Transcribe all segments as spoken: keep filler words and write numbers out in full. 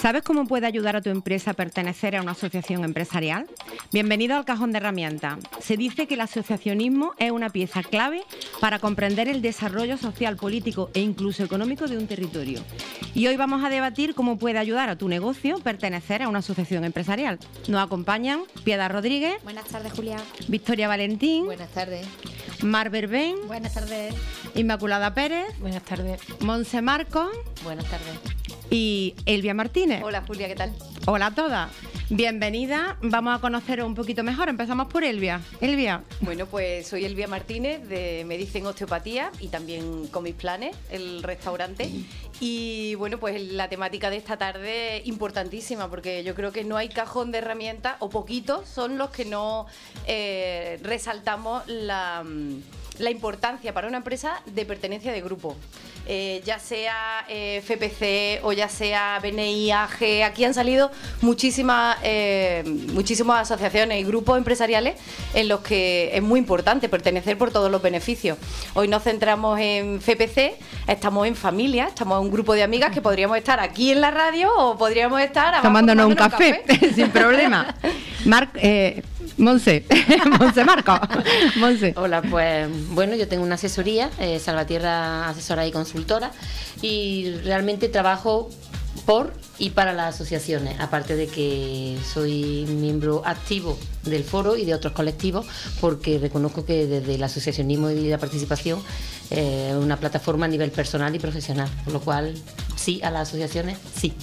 ¿Sabes cómo puede ayudar a tu empresa a pertenecer a una asociación empresarial? Bienvenido al Cajón de Herramientas. Se dice que el asociacionismo es una pieza clave para comprender el desarrollo social, político e incluso económico de un territorio. Y hoy vamos a debatir cómo puede ayudar a tu negocio pertenecer a una asociación empresarial. Nos acompañan Piedad Rodríguez. Buenas tardes, Julia. Victoria Valentín. Buenas tardes. Mar Berbén. Buenas tardes. Inmaculada Pérez. Buenas tardes. Monse Marcos. Buenas tardes. Y Elvia Martínez. Hola, Julia, ¿qué tal? Hola a todas. Bienvenida. Vamos a conoceros un poquito mejor. Empezamos por Elvia. Elvia. Bueno, pues soy Elvia Martínez de Me Dicen Osteopatía y también con mis planes, el restaurante. Y bueno, pues la temática de esta tarde es importantísima porque yo creo que no hay cajón de herramientas, o poquitos son los que no eh, resaltamos la, la importancia para una empresa de pertenencia de grupo. Eh, ya sea eh, F P C o ya sea B N I, A G, aquí han salido muchísimas, eh, muchísimas asociaciones y grupos empresariales en los que es muy importante pertenecer por todos los beneficios. Hoy nos centramos en F P C, estamos en familia, estamos en un grupo de amigas que podríamos estar aquí en la radio o podríamos estar abajo tomándonos un café, un café. Sin problema. Mar, eh, Monse, Monse Marcos. Monse. Hola, pues bueno, yo tengo una asesoría, eh, Salvatierra Asesora y Consultora, y realmente trabajo por y para las asociaciones, aparte de que soy miembro activo del foro y de otros colectivos, porque reconozco que desde el asociacionismo y la participación es eh, una plataforma a nivel personal y profesional, por lo cual sí a las asociaciones, sí.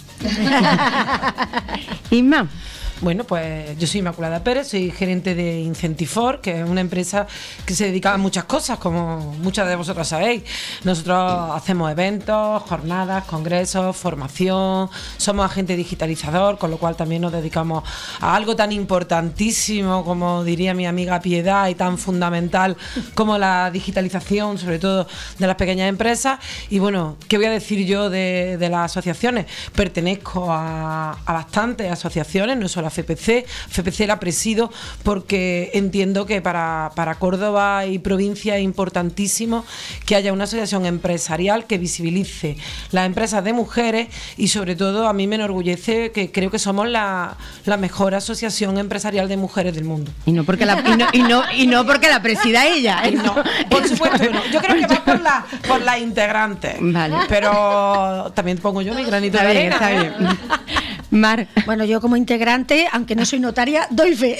Inma. Bueno, pues yo soy Inmaculada Pérez, soy gerente de Incentifor, que es una empresa que se dedica a muchas cosas, como muchas de vosotros sabéis. Nosotros hacemos eventos, jornadas, congresos, formación, somos agente digitalizador, con lo cual también nos dedicamos a algo tan importantísimo, como diría mi amiga Piedad, y tan fundamental como la digitalización, sobre todo de las pequeñas empresas. Y bueno, ¿qué voy a decir yo de, de las asociaciones? Pertenezco a, a bastantes asociaciones, no solo F P C. F P C la presido porque entiendo que para, para Córdoba y provincia es importantísimo que haya una asociación empresarial que visibilice las empresas de mujeres, y sobre todo a mí me enorgullece que creo que somos la, la mejor asociación empresarial de mujeres del mundo. Y no porque la, y no, y no, y no porque la presida ella, ¿eh? No, por supuesto que no. Yo creo que va por la, por la integrante. Vale. Pero también pongo yo mi granito de arena. Está bien, está bien. Mar. Bueno, yo como integrante, aunque no soy notaria, doy fe.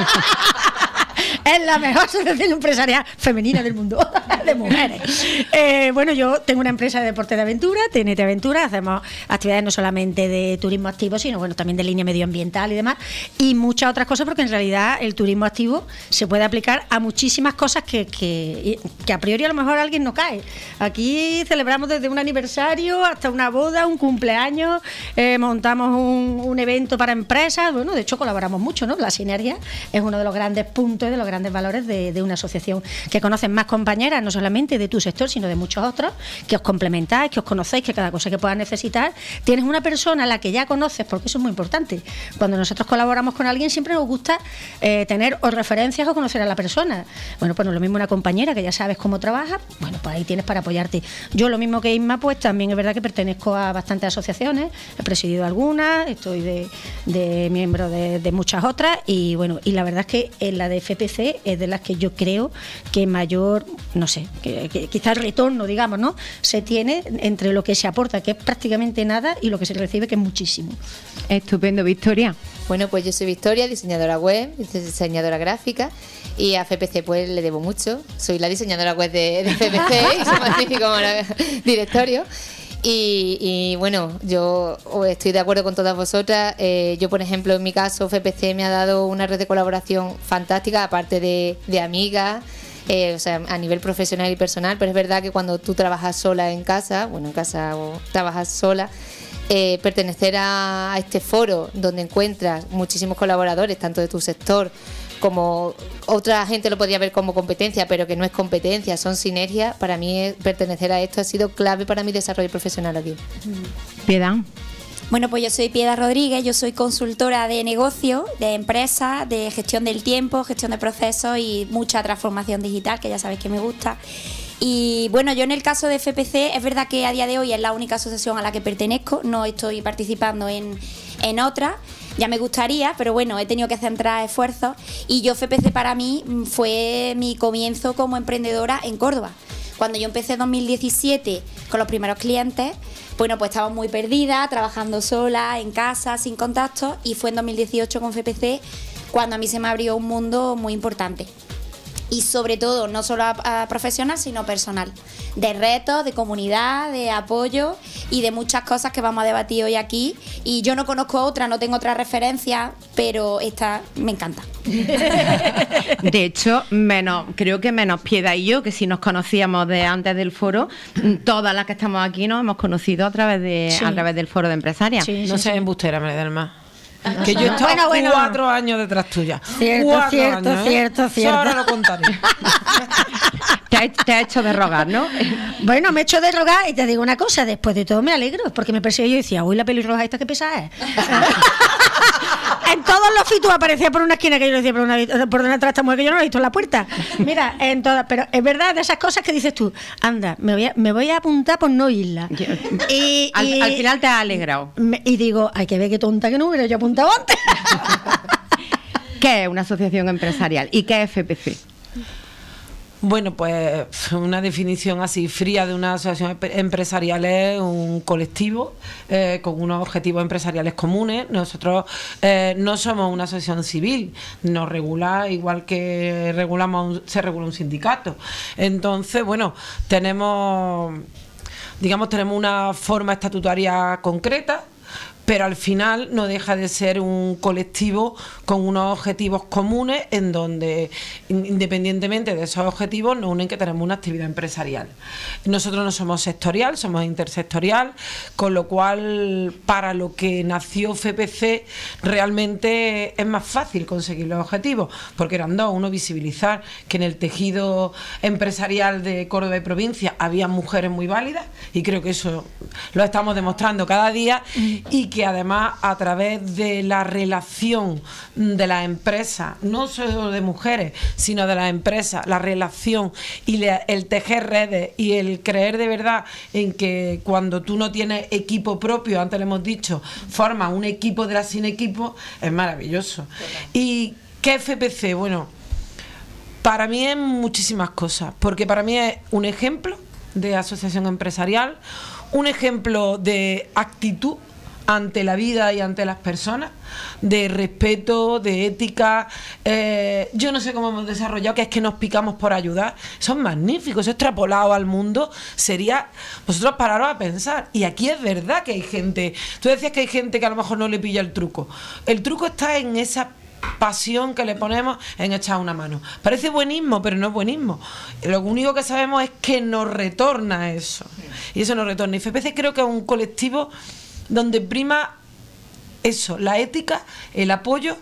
Es la mejor asociación empresarial femenina del mundo, de mujeres. Eh, bueno, yo tengo una empresa de deporte de aventura, T N T Aventura, hacemos actividades no solamente de turismo activo, sino bueno, también de línea medioambiental y demás, y muchas otras cosas, porque en realidad el turismo activo se puede aplicar a muchísimas cosas que, que, que a priori a lo mejor alguien no cae. Aquí celebramos desde un aniversario hasta una boda, un cumpleaños, eh, montamos un, un evento para empresas, bueno, de hecho colaboramos mucho, ¿no? La sinergia es uno de los grandes puntos, de los grandes valores de, de una asociación, que conocen más compañeras, no solamente de tu sector, sino de muchos otros, que os complementáis, que os conocéis, que cada cosa que puedas necesitar, tienes una persona a la que ya conoces, porque eso es muy importante. Cuando nosotros colaboramos con alguien, siempre nos gusta eh, tener o referencias o conocer a la persona. Bueno, pues no es lo mismo una compañera que ya sabes cómo trabaja, bueno, pues ahí tienes para apoyarte. Yo, lo mismo que Isma, pues también es verdad que pertenezco a bastantes asociaciones, he presidido algunas, estoy de, de miembro de, de muchas otras, y bueno, y la verdad es que en la de F P C es de las que yo creo que mayor, no sé, que, que quizá el retorno, digamos, ¿no?, se tiene entre lo que se aporta, que es prácticamente nada, y lo que se recibe, que es muchísimo. Estupendo, Victoria. Bueno, pues yo soy Victoria, diseñadora web, diseñadora gráfica, y a F P C pues le debo mucho. Soy la diseñadora web de, de F P C y soy magnífico como directorio. Y, y bueno, yo estoy de acuerdo con todas vosotras. Eh, yo, por ejemplo, en mi caso, F P C me ha dado una red de colaboración fantástica, aparte de, de amigas, eh, o sea, a nivel profesional y personal. Pero es verdad que cuando tú trabajas sola en casa, bueno, en casa o trabajas sola, eh, pertenecer a, a este foro donde encuentras muchísimos colaboradores, tanto de tu sector como otra gente lo podría ver como competencia, pero que no es competencia, son sinergias. Para mí es, pertenecer a esto ha sido clave para mi desarrollo profesional aquí. Piedad. Bueno, pues yo soy Piedad Rodríguez, yo soy consultora de negocio, de empresas, de gestión del tiempo, gestión de procesos y mucha transformación digital, que ya sabéis que me gusta. Y bueno, yo en el caso de F P C, es verdad que a día de hoy es la única asociación a la que pertenezco, no estoy participando en, en otra. Ya me gustaría, pero bueno, he tenido que centrar esfuerzos. Y yo F P C para mí fue mi comienzo como emprendedora en Córdoba. Cuando yo empecé en dos mil diecisiete con los primeros clientes, bueno, pues estaba muy perdida, trabajando sola, en casa, sin contactos, y fue en dos mil dieciocho con F P C cuando a mí se me abrió un mundo muy importante. Y sobre todo, no solo a, a profesional, sino personal. De retos, de comunidad, de apoyo y de muchas cosas que vamos a debatir hoy aquí. Y yo no conozco otra, no tengo otra referencia, pero esta me encanta. De hecho, menos, creo que menos Piedad y yo, que si nos conocíamos de antes del foro, todas las que estamos aquí nos hemos conocido a través de Sí. a través del foro de empresarias. Sí, No sí, seas sí. embustera, María del Mar. Que yo he estado Bueno, bueno. cuatro años detrás tuya. Cierto, Cuatro cierto, años, ¿eh? cierto, Eso cierto. ahora lo contaré. Te ha, te ha hecho de rogar, ¿no? Bueno, me he hecho de rogar y te digo una cosa, después de todo me alegro, porque me perseguí yo y decía, uy, la pelirroja esta que pesada es. En todos los fitus aparecía por una esquina que yo decía, por una, por donde atrás esta mujer que yo no la he visto en la puerta. Mira, en todas, pero es verdad de esas cosas que dices tú, anda, me voy a, me voy a apuntar por no irla. Y, Al, y- al final te has alegrado. me- y digo, hay que ver qué tonta que no hubiera yo apuntado antes. ¿Qué es una asociación empresarial y qué es F P C? Bueno, pues una definición así fría de una asociación empe- empresarial es un colectivo eh, con unos objetivos empresariales comunes. Nosotros eh, no somos una asociación civil, nos regula igual que regulamos un- se regula un sindicato. Entonces, bueno, tenemos, digamos, tenemos una forma estatutaria concreta, pero al final no deja de ser un colectivo con unos objetivos comunes en donde, in- independientemente de esos objetivos, nos unen que tenemos una actividad empresarial. Nosotros no somos sectorial, somos intersectorial, con lo cual para lo que nació F P C realmente es más fácil conseguir los objetivos, porque eran dos: uno, visibilizar que en el tejido empresarial de Córdoba y provincia había mujeres muy válidas, y creo que eso lo estamos demostrando cada día, y que además a través de la relación de las empresas, no solo de mujeres, sino de las empresas, la relación y la- el tejer redes y el creer de verdad en que cuando tú no tienes equipo propio, antes le hemos dicho, formas un equipo de la sin equipo, es maravilloso. ¿Y qué F P C? Bueno, para mí es muchísimas cosas, porque para mí es un ejemplo de asociación empresarial, un ejemplo de actitud ante la vida y ante las personas, de respeto, de ética. Eh, yo no sé cómo hemos desarrollado, que es que nos picamos por ayudar. Eso es magnífico, eso extrapolado al mundo sería, vosotros pararos a pensar. Y aquí es verdad que hay gente, tú decías que hay gente que a lo mejor no le pilla el truco. El truco está en esa pasión que le ponemos en echar una mano. Parece buenismo, pero no es buenismo. Lo único que sabemos es que nos retorna eso. Y eso nos retorna. Y F P C creo que es un colectivo donde prima eso, la ética, el apoyo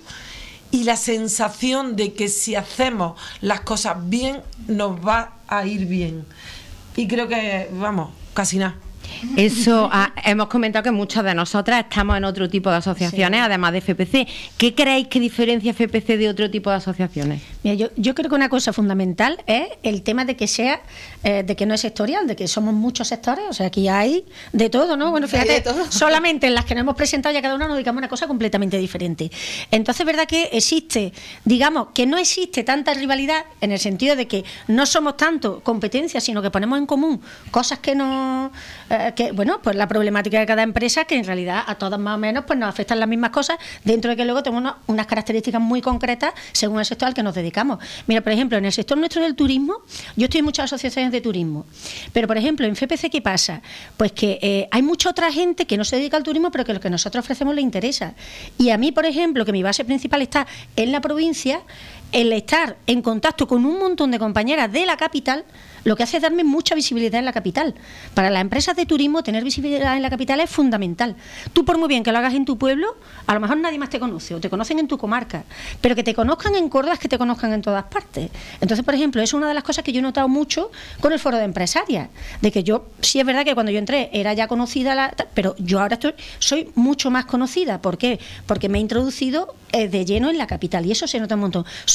y la sensación de que si hacemos las cosas bien, nos va a ir bien. Y creo que, vamos, casi nada. Eso, ah, hemos comentado que muchas de nosotras estamos en otro tipo de asociaciones, Sí. además de F P C. ¿Qué creéis que diferencia F P C de otro tipo de asociaciones? Mira, yo, yo creo que una cosa fundamental es el tema de que sea, eh, de que no es sectorial, de que somos muchos sectores, o sea, aquí hay de todo, ¿no? Bueno, Hay fíjate, de todo. solamente en las que nos hemos presentado ya cada uno nos dedicamos a una cosa completamente diferente. Entonces, es verdad que existe, digamos, que no existe tanta rivalidad en el sentido de que no somos tanto competencias, sino que ponemos en común cosas que nos, eh, que, bueno, pues la problemática de cada empresa, que en realidad a todas más o menos pues nos afectan las mismas cosas, dentro de que luego tenemos unos- unas características muy concretas según el sector al que nos dedicamos. Mira, por ejemplo, en el sector nuestro del turismo, yo estoy en muchas asociaciones de turismo, pero por ejemplo, en F P C, ¿qué pasa? Pues que eh, hay mucha otra gente que no se dedica al turismo, pero que lo que nosotros ofrecemos le interesa. Y a mí, por ejemplo, que mi base principal está en la provincia, el estar en contacto con un montón de compañeras de la capital, lo que hace es darme mucha visibilidad en la capital. Para las empresas de turismo, tener visibilidad en la capital es fundamental. Tú, por muy bien que lo hagas en tu pueblo, a lo mejor nadie más te conoce, o te conocen en tu comarca, pero que te conozcan en Córdoba es que te conozcan en todas partes. Entonces, por ejemplo, es una de las cosas que yo he notado mucho con el foro de empresarias, de que yo, sí es verdad que cuando yo entré era ya conocida, la, pero yo ahora estoy, soy mucho más conocida. ¿Por qué? Porque me he introducido eh, de lleno en la capital, y eso se nota un montón. Sobre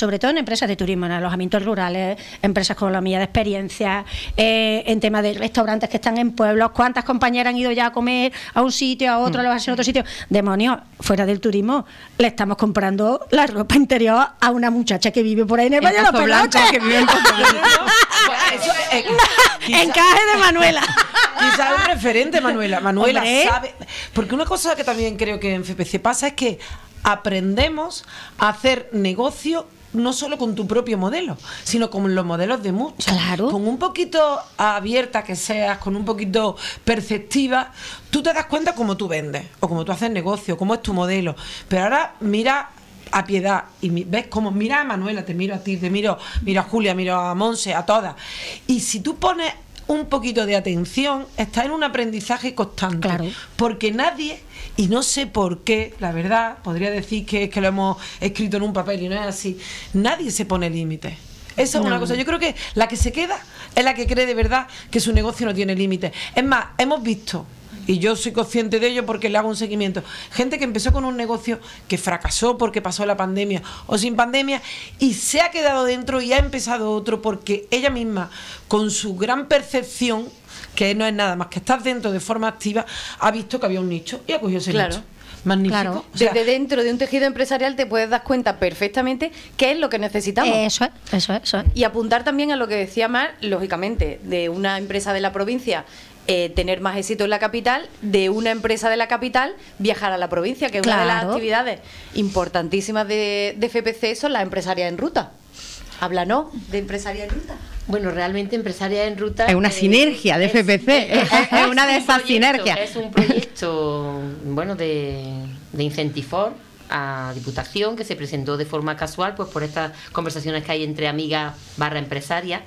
sobre todo en empresas de turismo, en alojamientos rurales, empresas con la mía de experiencia, eh, en tema de restaurantes que están en pueblos, cuántas compañeras han ido ya a comer a un sitio, a otro, a a otro sitio. Demonios, fuera del turismo, le estamos comprando la ropa interior a una muchacha que vive por ahí en el Valle de los Pelotes. Que vive en Pozo Blanco. Eso es, quizá, Encaje de Manuela. Quizás un referente, Manuela. Manuela Hombre. sabe. Porque una cosa que también creo que en F P C pasa es que aprendemos a hacer negocio no solo con tu propio modelo, sino con los modelos de muchas. Claro. Con un poquito abierta que seas, con un poquito perceptiva, tú te das cuenta cómo tú vendes, o cómo tú haces negocio, cómo es tu modelo. Pero ahora mira a Piedad y mi, ves cómo mira a Manuela, te miro a ti, te miro, miro a Julia, miro a Monse, a todas. Y si tú pones un poquito de atención, estás en un aprendizaje constante. Claro. Porque nadie, y no sé por qué, la verdad, podría decir que es que lo hemos escrito en un papel y no es así, nadie se pone límites. Esa es No. una cosa. Yo creo que la que se queda es la que cree de verdad que su negocio no tiene límites. Es más, hemos visto, y yo soy consciente de ello porque le hago un seguimiento, gente que empezó con un negocio que fracasó porque pasó la pandemia o sin pandemia y se ha quedado dentro y ha empezado otro porque ella misma, con su gran percepción, que no es nada más que estar dentro de forma activa, ha visto que había un nicho y ha cogido ese Claro. nicho. Magnífico. Claro. O sea, Desde dentro de un tejido empresarial te puedes dar cuenta perfectamente qué es lo que necesitamos. Eso es, eso es, eso es. Y apuntar también a lo que decía Mar, lógicamente, de una empresa de la provincia eh, tener más éxito en la capital, de una empresa de la capital viajar a la provincia, que una de las Claro. actividades importantísimas de, de F P C son las empresarias en ruta. Háblanos de empresaria en ruta. Bueno, realmente Empresaria en Ruta Es una eh, sinergia de es- F P C, es- es una de un esas proyecto- sinergias. Es un proyecto, bueno, de, de Incentifor a Diputación, que se presentó de forma casual, pues por estas conversaciones que hay entre amigas barra empresarias.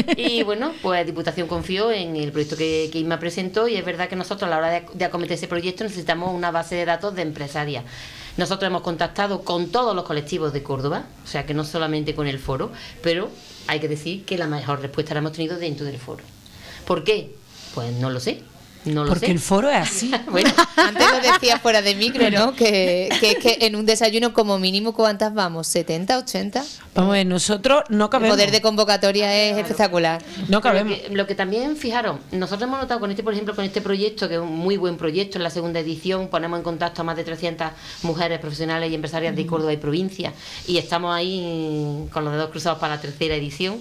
Y bueno, pues Diputación confió en el proyecto que, que Isma presentó, y es verdad que nosotros a la hora de, de acometer ese proyecto necesitamos una base de datos de empresarias. Nosotros hemos contactado con todos los colectivos de Córdoba, o sea que no solamente con el foro, pero hay que decir que la mejor respuesta la hemos tenido dentro del foro. ¿Por qué? Pues no lo sé. No lo porque sé. el foro es así. Bueno, Antes lo decía fuera de micro, ¿no? Que, que es que en un desayuno como mínimo, ¿cuántas vamos? ¿setenta, ochenta? Vamos a ver, nosotros no El cabemos. poder de convocatoria es espectacular. No Lo cabemos. que, lo que también, fijaros, nosotros hemos notado con este, por ejemplo, con este proyecto, que es un muy buen proyecto, en la segunda edición ponemos en contacto a más de trescientas mujeres profesionales y empresarias de Córdoba y provincia, y estamos ahí con los dedos cruzados para la tercera edición.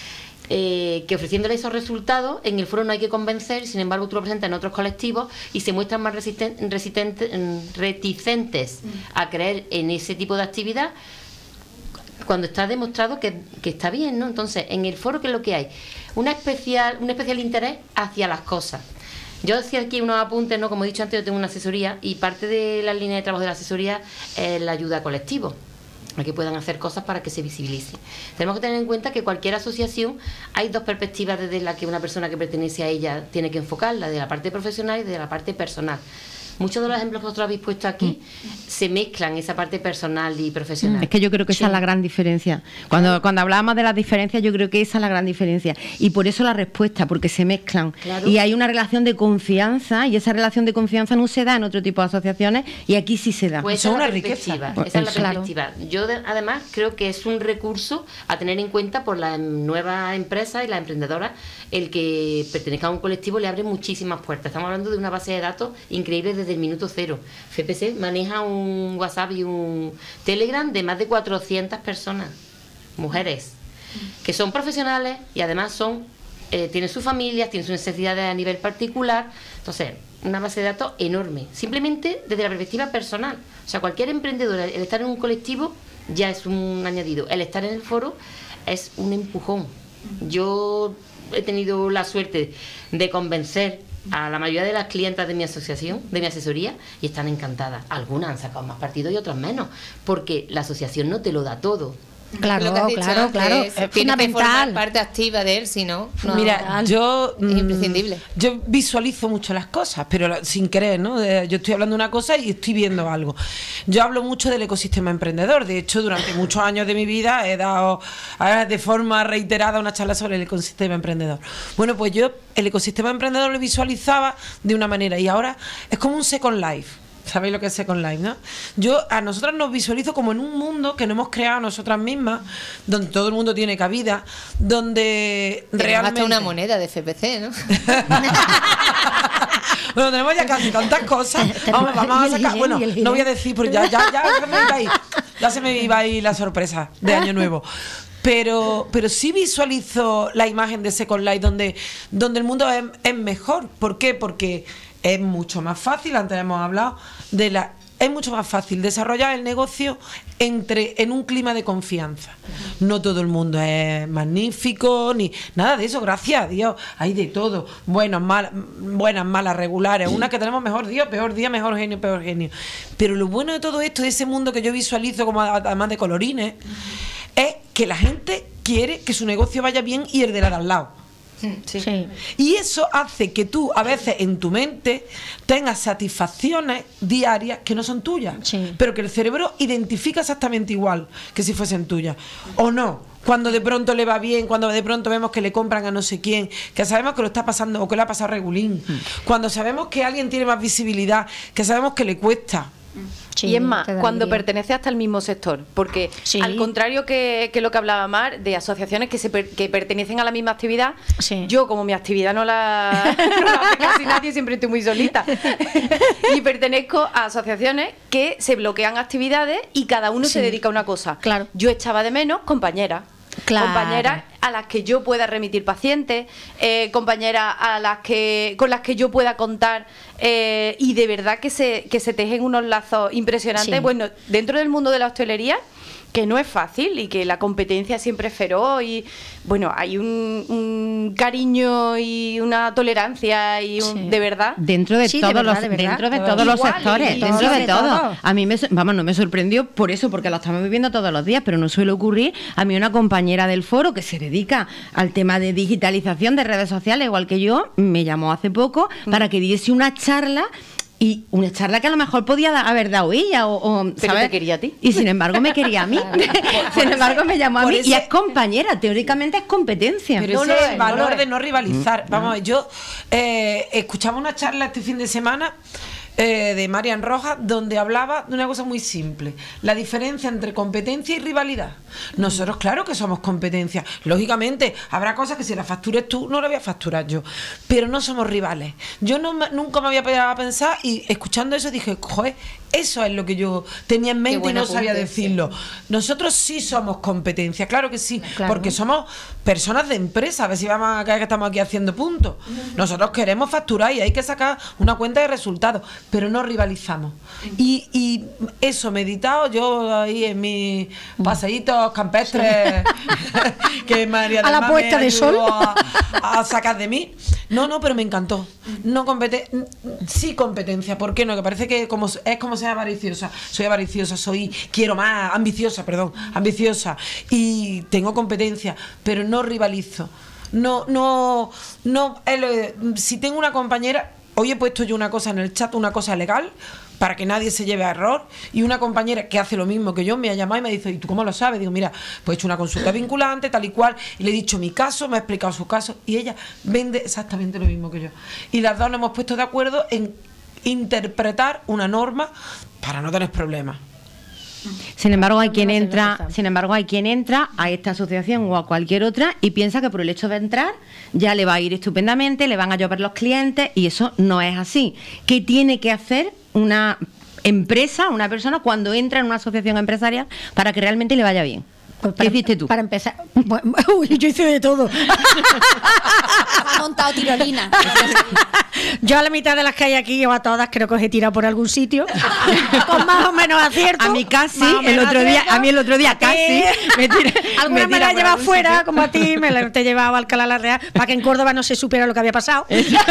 Eh, que ofreciéndole esos resultados, en el foro no hay que convencer, sin embargo tú lo presentas en otros colectivos y se muestran más resisten- resistentes- mm, reticentes a creer en ese tipo de actividad cuando está demostrado que, que está bien, ¿no? Entonces, en el foro, ¿qué es lo que hay? Una especial, un especial interés hacia las cosas. Yo decía aquí unos apuntes, ¿no? Como he dicho antes, yo tengo una asesoría y parte de la línea de trabajo de la asesoría es la ayuda a colectivos, a que puedan hacer cosas para que se visibilice. Tenemos que tener en cuenta que cualquier asociación, hay dos perspectivas desde la que una persona que pertenece a ella tiene que enfocarla, de la parte profesional y de la parte personal. Muchos de los ejemplos que vosotros habéis puesto aquí se mezclan esa parte personal y profesional. Es que yo creo que esa es la gran diferencia. Cuando, cuando hablábamos de las diferencias, yo creo que esa es la gran diferencia. Y por eso la respuesta, porque se mezclan. Claro. Y hay una relación de confianza, y esa relación de confianza no se da en otro tipo de asociaciones, y aquí sí se da. Pues Eso esa es es una la riqueza. perspectiva, Pues esa es la claro. perspectiva. Yo de- además creo que es un recurso a tener en cuenta por las nuevas empresas y las emprendedoras. El que pertenezca a un colectivo le abre muchísimas puertas. Estamos hablando de una base de datos increíble desde el minuto cero. F P C maneja un WhatsApp y un Telegram de más de cuatrocientas personas, mujeres, que son profesionales y además son eh, tienen sus familias, tienen sus necesidades a nivel particular. Entonces, una base de datos enorme, simplemente desde la perspectiva personal. O sea, cualquier emprendedor, el estar en un colectivo ya es un añadido. El estar en el foro es un empujón. Yo he tenido la suerte de convencer a la mayoría de las clientas de mi asociación, de mi asesoría, y están encantadas. Algunas han sacado más partido y otras menos, porque la asociación no te lo da todo. Claro, Lo que has dicho claro, antes, claro. es- Es tienes que formar fundamental. parte activa de él, si no, no. Mira, yo Es mm, imprescindible. Yo visualizo mucho las cosas, pero la- sin querer, ¿no? De- yo estoy hablando de una cosa y estoy viendo algo. Yo hablo mucho del ecosistema emprendedor. De hecho, durante muchos años de mi vida he dado ahora, de forma reiterada una charla sobre el ecosistema emprendedor. Bueno, pues yo el ecosistema emprendedor lo visualizaba de una manera y ahora es como un Second Life. ¿Sabéis lo que es Second Life, no? Yo, a nosotras nos visualizo como en un mundo que nos hemos creado nosotras mismas, donde todo el mundo tiene cabida, donde Tenemos realmente... hasta una moneda de F P C, ¿no? Bueno, tenemos ya casi tantas cosas. Vamos, vamos a sacar... Bueno, no voy a decir, porque ya, ya, ya, se me iba ahí, ya se me iba ahí la sorpresa de Año Nuevo. Pero, pero sí visualizo la imagen de Second Life donde, donde el mundo es, es mejor. ¿Por qué? Porque es mucho más fácil, antes hemos hablado de la... Es mucho más fácil desarrollar el negocio entre en un clima de confianza. No todo el mundo es magnífico, ni nada de eso, gracias a Dios. Hay de todo, buenas, malas, buenas, malas, regulares. Una que tenemos mejor día, peor día, mejor genio, peor genio. Pero lo bueno de todo esto, de ese mundo que yo visualizo como además de colorines, es que la gente quiere que su negocio vaya bien y el de la de al lado. Sí. Sí. Y eso hace que tú a veces en tu mente tengas satisfacciones diarias que no son tuyas, Sí. pero que el cerebro identifica exactamente igual que si fuesen tuyas, o no. Cuando de pronto le va bien, cuando de pronto vemos que le compran a no sé quién, que sabemos que lo está pasando o que le ha pasado regulín, cuando sabemos que alguien tiene más visibilidad, que sabemos que le cuesta. Sí, y es más, te da cuando alegría. pertenece hasta el mismo sector, porque Sí. al contrario que, que lo que hablaba Mar, de asociaciones que, se per- que pertenecen a la misma actividad, Sí. yo como mi actividad no la, no la hace casi nadie, siempre estoy muy solita, y pertenezco a asociaciones que se bloquean actividades y cada uno Sí. se dedica a una cosa. Claro. Yo echaba de menos compañeras. Claro. Compañeras a las que yo pueda remitir pacientes, eh, compañeras a las que con las que yo pueda contar, eh, y de verdad que se que se tejen unos lazos impresionantes. Sí. Bueno, dentro del mundo de la hostelería, que no es fácil y que la competencia siempre es feroz y bueno, hay un, un cariño y una tolerancia y un, Sí. de verdad. Dentro de Sí, de todos verdad, los de verdad. dentro de Igual, todos los y sectores, de dentro todo, de de todo. todo. A mí me so- vamos, no me sorprendió por eso, porque lo estamos viviendo todos los días, pero no suele ocurrir. A mí una compañera del foro que se dedica al tema de digitalización de redes sociales, igual que yo, me llamó hace poco para que diese una charla. Y una charla que a lo mejor podía da- haber dado ella o, o, Pero ¿sabes? te quería a ti. Y sin embargo me quería a mí. Sin embargo me llamó a por mí y ese- es compañera, teóricamente es competencia. Pero No ese lo es es, el no valor lo es. de no rivalizar. Vamos a ver, yo eh, escuchaba una charla este fin de semana eh, de Marian Rojas, donde hablaba de una cosa muy simple: la diferencia entre competencia y rivalidad. Nosotros, claro que somos competencia. Lógicamente, habrá cosas que si las factures tú, no las voy a facturar yo. Pero no somos rivales. Yo no me- nunca me había pegado a pensar, y escuchando eso dije, joder, eso es lo que yo tenía en mente y buen no sabía apunte, decirlo. Nosotros sí somos competencia, claro que sí, Claro. porque somos personas de empresa. A ver si vamos a caer que estamos aquí haciendo puntos. Nosotros queremos facturar y hay que sacar una cuenta de resultados, pero no rivalizamos. Y, y eso, meditado, yo ahí en mis paseitos campestres que María del A la Mar puesta me de sol. ayudó a, a sacar de mí. No, no, pero me encantó. No compete sí competencia, ¿por qué no? Que parece que como es como ser avariciosa. Soy avariciosa, soy quiero más, ambiciosa, perdón, ambiciosa y tengo competencia, pero no rivalizo. No, no, no. eh, si tengo una compañera, hoy he puesto yo una cosa en el chat, una cosa legal, para que nadie se lleve a error, y una compañera que hace lo mismo que yo me ha llamado y me dice, ¿y tú cómo lo sabes? Digo, mira, pues he hecho una consulta vinculante, tal y cual, y le he dicho mi caso, me ha explicado su caso, y ella vende exactamente lo mismo que yo. Y las dos nos hemos puesto de acuerdo en interpretar una norma para no tener problemas. Sin embargo, hay No quien hacen lo que entra, están. sin embargo, hay quien entra a esta asociación o a cualquier otra y piensa que por el hecho de entrar ya le va a ir estupendamente, le van a llover los clientes, y eso no es así. ¿Qué tiene que hacer una empresa, una persona cuando entra en una asociación empresarial para que realmente le vaya bien? Pues ¿Qué hiciste tú? Para empezar, bueno, uy, yo hice de todo. Ha montado tirolina. Yo a la mitad de las que hay aquí, o a todas, creo que os he tirado por algún sitio, con más o menos acierto. A mí casi, más o el menos otro día, acierto. a mí el otro día A ti, casi me tira- Alguna me me tira la he por llevado algún fuera, sitio. como a ti, me la te he llevado a Alcalá la Real, para que en Córdoba no se supiera lo que había pasado.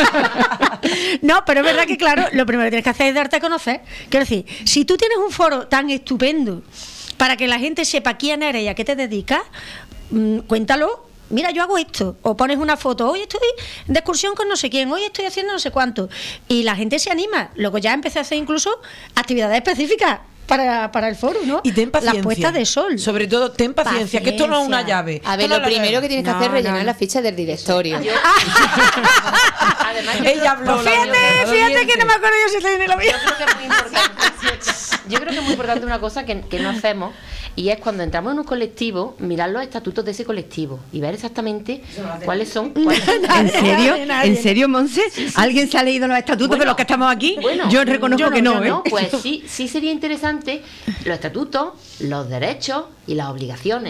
No, pero es verdad que, claro, lo primero que tienes que hacer es darte a conocer. Quiero decir, si tú tienes un foro tan estupendo para que la gente sepa quién eres y a qué te dedicas, mm, cuéntalo. Mira, yo hago esto. O pones una foto, hoy estoy de excursión con no sé quién, hoy estoy haciendo no sé cuánto. Y la gente se anima. Luego ya empecé a hacer incluso actividades específicas. para, para el foro, ¿no? Y ten paciencia. Las puestas de sol. Sobre todo, ten paciencia, paciencia. que esto no es una llave. A ver, no lo primero que tienes que no, hacer es rellenar no. la ficha del directorio. Yo- Además, yo Ella creo- habló. Fíjate, la- fíjate que no me acuerdo yo si estoy en la Yo vida. creo que es muy importante. Yo creo que es muy importante una cosa que, que no hacemos, y es cuando entramos en un colectivo, mirar los estatutos de ese colectivo y ver exactamente cuáles son. cuáles- ¿En serio? Nadie, nadie. ¿En serio, Monse? ¿Alguien se ha leído los estatutos Bueno, de los que estamos aquí? bueno, yo reconozco yo que no, yo ¿eh? no, pues sí, sí sería interesante los estatutos, los derechos y las obligaciones.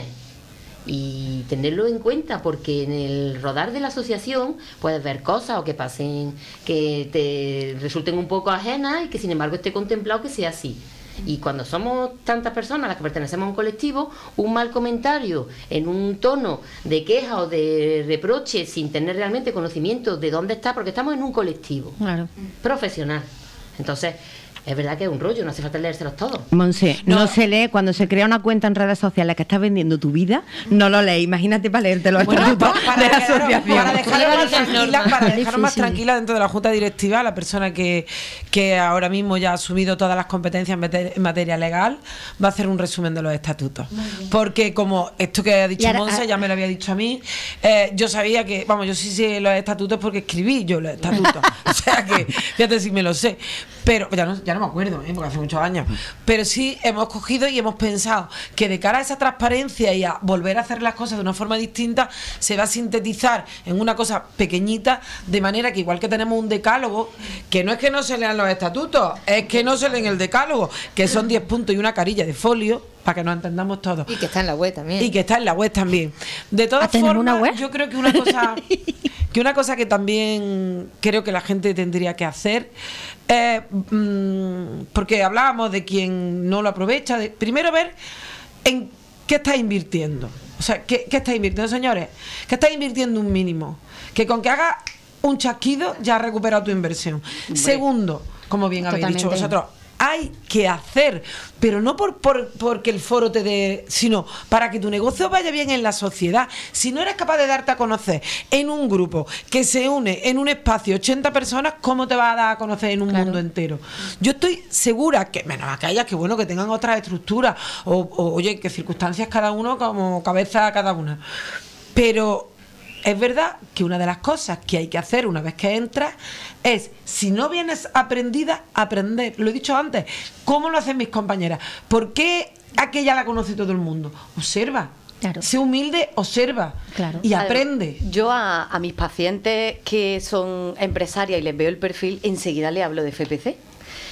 Y tenerlo en cuenta, porque en el rodar de la asociación puedes ver cosas o que pasen, que te resulten un poco ajenas y que sin embargo esté contemplado que sea así. Y cuando somos tantas personas las que pertenecemos a un colectivo, un mal comentario en un tono de queja o de reproche sin tener realmente conocimiento de dónde está, porque estamos en un colectivo Claro. profesional. Entonces, es verdad que es un rollo, no hace falta leérselos todos. Monse, no. se lee cuando se crea una cuenta en redes sociales que estás vendiendo tu vida, no lo lees. Imagínate para leerte los estatutos de la asociación. Para dejarlo más tranquila, para Es dejarlo más difícil. tranquila dentro de la Junta Directiva, la persona que, que ahora mismo ya ha asumido todas las competencias en mate- en materia legal, va a hacer un resumen de los estatutos. Porque como esto que ha dicho Y ahora- Monse, ya me lo había dicho a mí, eh, yo sabía que, vamos, yo sí sé los estatutos porque escribí yo los estatutos. O sea que, fíjate si me lo sé. Pero ya no, ya no me acuerdo, ¿eh? Porque hace muchos años. Pero sí hemos cogido y hemos pensado que de cara a esa transparencia y a volver a hacer las cosas de una forma distinta, se va a sintetizar en una cosa pequeñita, de manera que igual que tenemos un decálogo, que no es que no se lean los estatutos, es que no se leen el decálogo, que son diez puntos y una carilla de folio, para que nos entendamos todos. Y que está en la web también. Y que está en la web también. De todas ¿Ah, tenemos formas, una web? yo creo que una cosa que una cosa que también creo que la gente tendría que hacer es, mm, porque hablábamos de quien no lo aprovecha, de, primero ver en qué está invirtiendo. O sea, ¿qué, qué está invirtiendo, señores? Que está invirtiendo un mínimo. Que con que haga un chasquido ya has recuperado tu inversión. Segundo, como bien habéis dicho Totalmente. vosotros, hay que hacer, pero no por, por porque el foro te dé, sino para que tu negocio vaya bien en la sociedad. Si no eres capaz de darte a conocer en un grupo que se une en un espacio ochenta personas, ¿cómo te vas a dar a conocer en un Claro. mundo entero? Yo estoy segura que, menos aquellas que bueno, que tengan otras estructuras, o, o oye, que circunstancias cada uno como cabeza cada una. Pero es verdad que una de las cosas que hay que hacer una vez que entras es, si no vienes aprendida, aprender. Lo he dicho antes, ¿cómo lo hacen mis compañeras? ¿Por qué aquella la conoce todo el mundo? Observa. Claro. Sé humilde, observa. Claro. Y Además, aprende. Yo a, a mis pacientes que son empresarias y les veo el perfil, enseguida les hablo de F P C.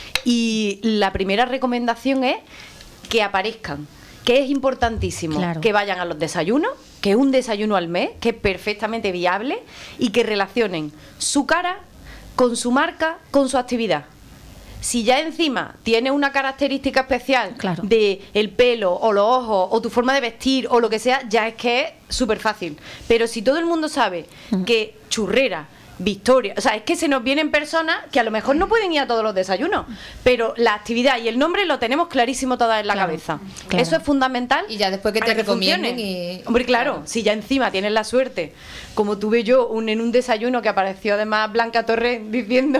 Y la primera recomendación es que aparezcan, que es importantísimo, Claro. que vayan a los desayunos, que es un desayuno al mes, que es perfectamente viable, y que relacionen su cara con su marca, con su actividad. Si ya encima tiene una característica especial Claro. de el pelo o los ojos o tu forma de vestir o lo que sea, ya es que es súper fácil. Pero si todo el mundo sabe que Churrera, Victoria, o sea, es que se nos vienen personas que a lo mejor no pueden ir a todos los desayunos, pero la actividad y el nombre lo tenemos clarísimo todas en la Claro, cabeza. claro. Eso es fundamental. Y ya después que te para recomienden funcione. y- Hombre, claro, claro. si ya encima tienes la suerte, como tuve yo un, en un desayuno que apareció además Blanca Torres diciendo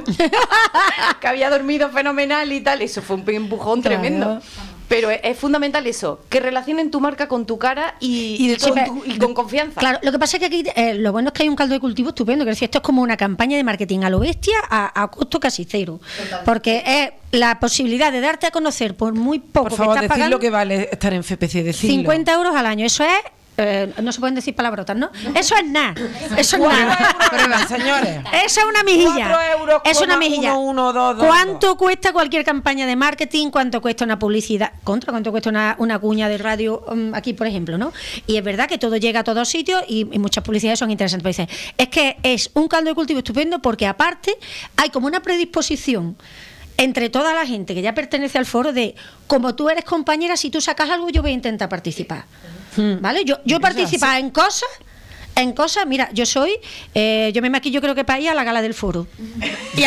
que había dormido fenomenal y tal, eso fue un empujón Claro. tremendo. Pero es, es fundamental eso, que relacionen tu marca con tu cara y, Y de y con, todo- tu- y con confianza. Claro, lo que pasa es que aquí eh, lo bueno es que hay un caldo de cultivo estupendo, que es decir, esto es como una campaña de marketing a lo bestia a, a costo casi cero. Porque es la posibilidad de darte a conocer por muy poco Por favor, que estás decid pagando lo que vale estar en F P C, decidlo. cincuenta euros al año. Eso es. eh, no se pueden decir palabrotas, ¿no? Eso es nada. Eso es Cuatro nada. euros al mes, señores. Eso es una mejilla. Cuatro euros, Es una coma mejilla. uno, uno, dos, dos, ¿Cuánto dos. cuesta cualquier campaña de marketing? ¿Cuánto cuesta una publicidad? ¿Contra cuánto cuesta una, una cuña de radio um, aquí, por ejemplo, ¿no? Y es verdad que todo llega a todos sitios y, y muchas publicidades son interesantes. Pero dicen, es que es un caldo de cultivo estupendo porque aparte hay como una predisposición entre toda la gente que ya pertenece al foro de, como tú eres compañera, si tú sacas algo yo voy a intentar participar. ¿Vale? Yo, yo he participado en cosas en cosas, mira, yo soy, eh, yo me maquillo creo que para ir a la gala del foro y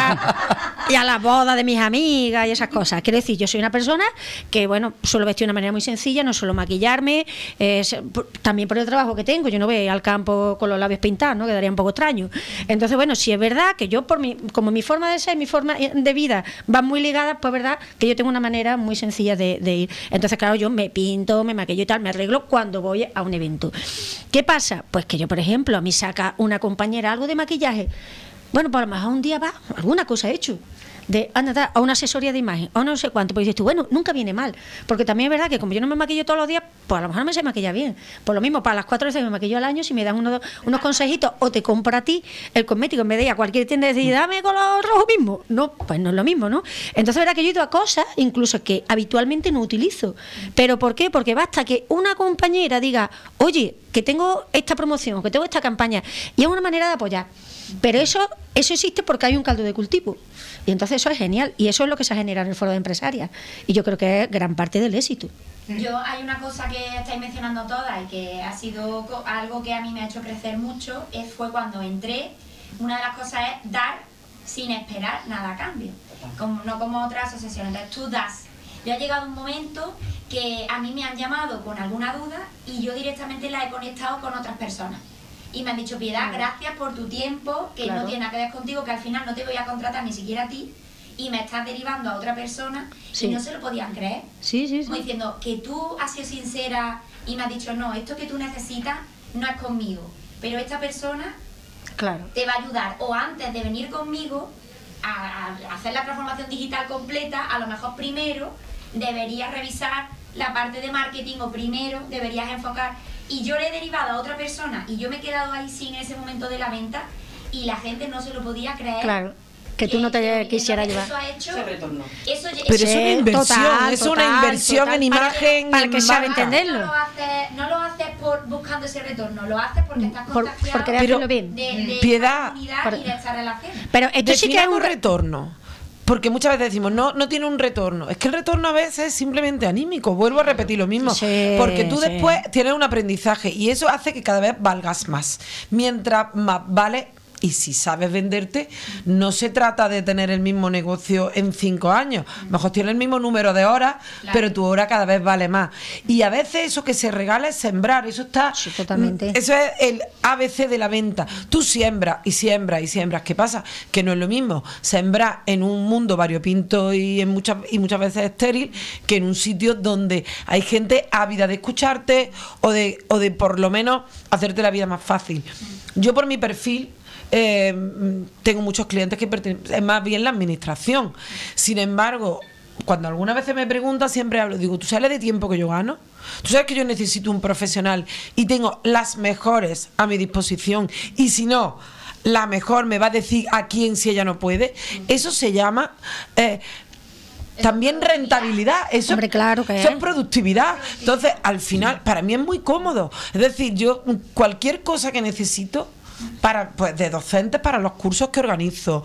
a, y a la boda de mis amigas y esas cosas. Quiero decir, yo soy una persona que, bueno, suelo vestir de una manera muy sencilla, no suelo maquillarme, eh, también por el trabajo que tengo, yo no voy al campo con los labios pintados, ¿no? Quedaría un poco extraño. Entonces, bueno, si es verdad que yo, por mi, como mi forma de ser, mi forma de vida van muy ligadas, pues verdad que yo tengo una manera muy sencilla de, de ir. Entonces, claro, yo me pinto, me maquillo y tal, me arreglo cuando voy a un evento. ¿Qué pasa? Pues que yo, por ejemplo, a mí saca una compañera algo de maquillaje, bueno, pues a lo mejor un día va, alguna cosa he hecho, de anda, a una asesoría de imagen, o no sé cuánto, pues dices tú, bueno, nunca viene mal, porque también es verdad que como yo no me maquillo todos los días, pues a lo mejor no me sé maquillar bien. Por lo mismo, para las cuatro veces me maquillo al año, si me dan unos, unos consejitos, o te compro a ti el cosmético en vez de ir a cualquier tienda y decir, dame color rojo mismo. No, pues no es lo mismo, ¿no? Entonces es verdad que yo he ido a cosas, incluso que habitualmente no utilizo. ¿Pero por qué? Porque basta que una compañera diga, oye, que tengo esta promoción, que tengo esta campaña, y es una manera de apoyar. Pero eso, eso existe porque hay un caldo de cultivo. Y entonces eso es genial. Y eso es lo que se ha generado en el foro de empresarias. Y yo creo que es gran parte del éxito. Yo, hay una cosa que estáis mencionando todas y que ha sido algo que a mí me ha hecho crecer mucho, es, fue cuando entré. Una de las cosas es dar sin esperar nada a cambio, como, no como otras asociaciones. Entonces tú das. Yo ha llegado un momento que a mí me han llamado con alguna duda y yo directamente la he conectado con otras personas. Y me han dicho, Piedad, gracias por tu tiempo, que claro. no tiene nada que ver contigo, que al final no te voy a contratar ni siquiera a ti, y me estás derivando a otra persona, sí. y no se lo podían creer. Sí, sí, sí. Como diciendo, que tú has sido sincera y me has dicho, no, esto que tú necesitas no es conmigo, pero esta persona claro. te va a ayudar, o antes de venir conmigo a, a hacer la transformación digital completa, a lo mejor primero deberías revisar la parte de marketing, o primero deberías enfocar. Y yo le he derivado a otra persona y yo me he quedado ahí sin ese momento de la venta y la gente no se lo podía creer. Claro, que tú no te quisieras llevar. Eso ha hecho... Ese retorno. Eso, Pero eso, es una inversión, total, es total, una inversión total, en imagen, para que, para en que sabe marca. entenderlo. No lo haces, no lo haces por buscando ese retorno, lo haces porque estás Por, contagiado por querer hacerlo bien. de, de Piedad, esta comunidad por, y de esta relación. Pero esto sí que es un un re retorno. Porque muchas veces decimos, no, no tiene un retorno. Es que el retorno a veces es simplemente anímico. Vuelvo a repetir lo mismo. Sí, porque tú sí. después tienes un aprendizaje y eso hace que cada vez valgas más. Mientras más vale, y si sabes venderte, no se trata de tener el mismo negocio en cinco años. Mejor tienes el mismo número de horas, claro. pero tu hora cada vez vale más. Y a veces eso que se regala es sembrar. Eso está. Sí, totalmente. Eso es el A B C de la venta. Tú siembras y siembras y siembras. ¿Qué pasa? Que no es lo mismo sembrar en un mundo variopinto y en muchas y muchas veces estéril que en un sitio donde hay gente ávida de escucharte o de, o de por lo menos hacerte la vida más fácil. Yo por mi perfil Eh, tengo muchos clientes que pertenecen, es más bien la administración. Sin embargo, cuando algunas veces me preguntan, siempre hablo, digo, ¿tú sabes de tiempo que yo gano? ¿Tú sabes que yo necesito un profesional y tengo las mejores a mi disposición? Y si no, la mejor me va a decir a quién si ella no puede. Eso se llama... Eh, también rentabilidad, eso, Hombre, claro que eso es. es productividad. Entonces, al final, para mí es muy cómodo. Es decir, yo cualquier cosa que necesito para pues de docentes para los cursos que organizo,